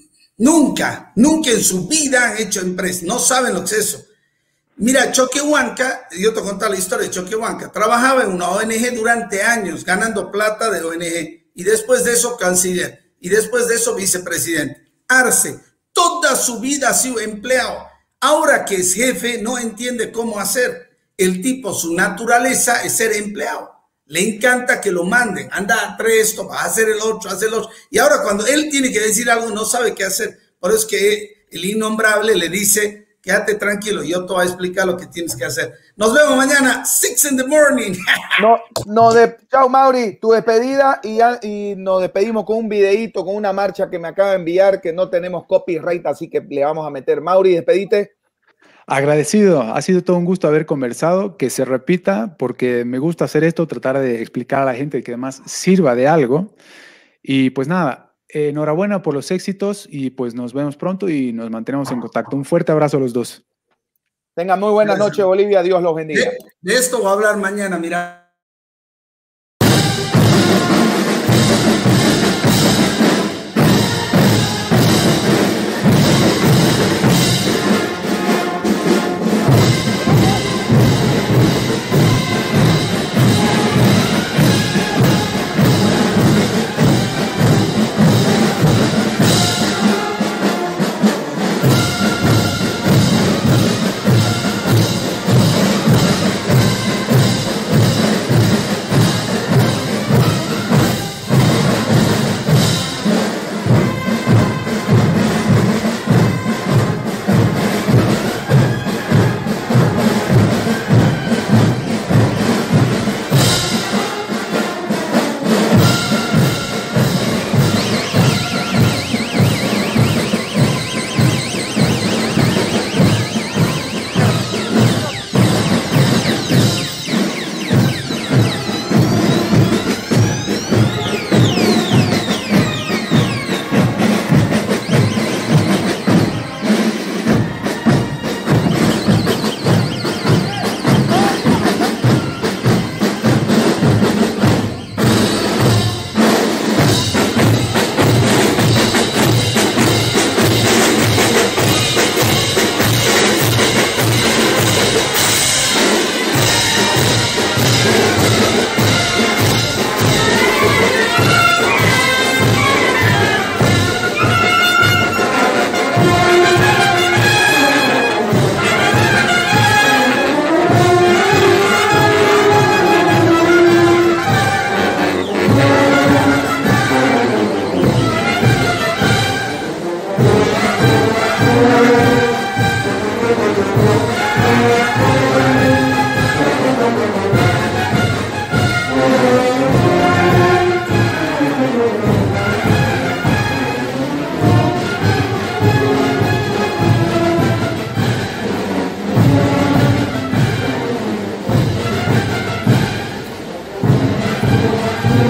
nunca, nunca en su vida han hecho empresa, no saben lo que es eso. Mira, Choquehuanca, yo te conté la historia de Choquehuanca, trabajaba en una O N G durante años, ganando plata de O N G, y después de eso canciller, y después de eso vicepresidente. Arce, toda su vida ha sido empleado, ahora que es jefe no entiende cómo hacer. El tipo, su naturaleza es ser empleado, le encanta que lo manden, anda a tres, esto, va a hacer el otro, hacer el otro, y ahora cuando él tiene que decir algo no sabe qué hacer. Por eso es que el innombrable le dice, quédate tranquilo, yo te voy a explicar lo que tienes que hacer. Nos vemos mañana, six in the morning. No, no de, chao, Mauri, tu despedida y, ya, y nos despedimos con un videíto, con una marcha que me acaba de enviar, que no tenemos copyright, así que le vamos a meter. Mauri, despedite. Agradecido, ha sido todo un gusto haber conversado, que se repita, porque me gusta hacer esto, tratar de explicar a la gente que además sirva de algo. Y pues nada, Eh, enhorabuena por los éxitos y pues nos vemos pronto y nos mantenemos en contacto. Un fuerte abrazo a los dos. Tengan muy buena noche, Bolivia. Dios los bendiga. De, de esto voy a hablar mañana, mira.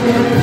Chao.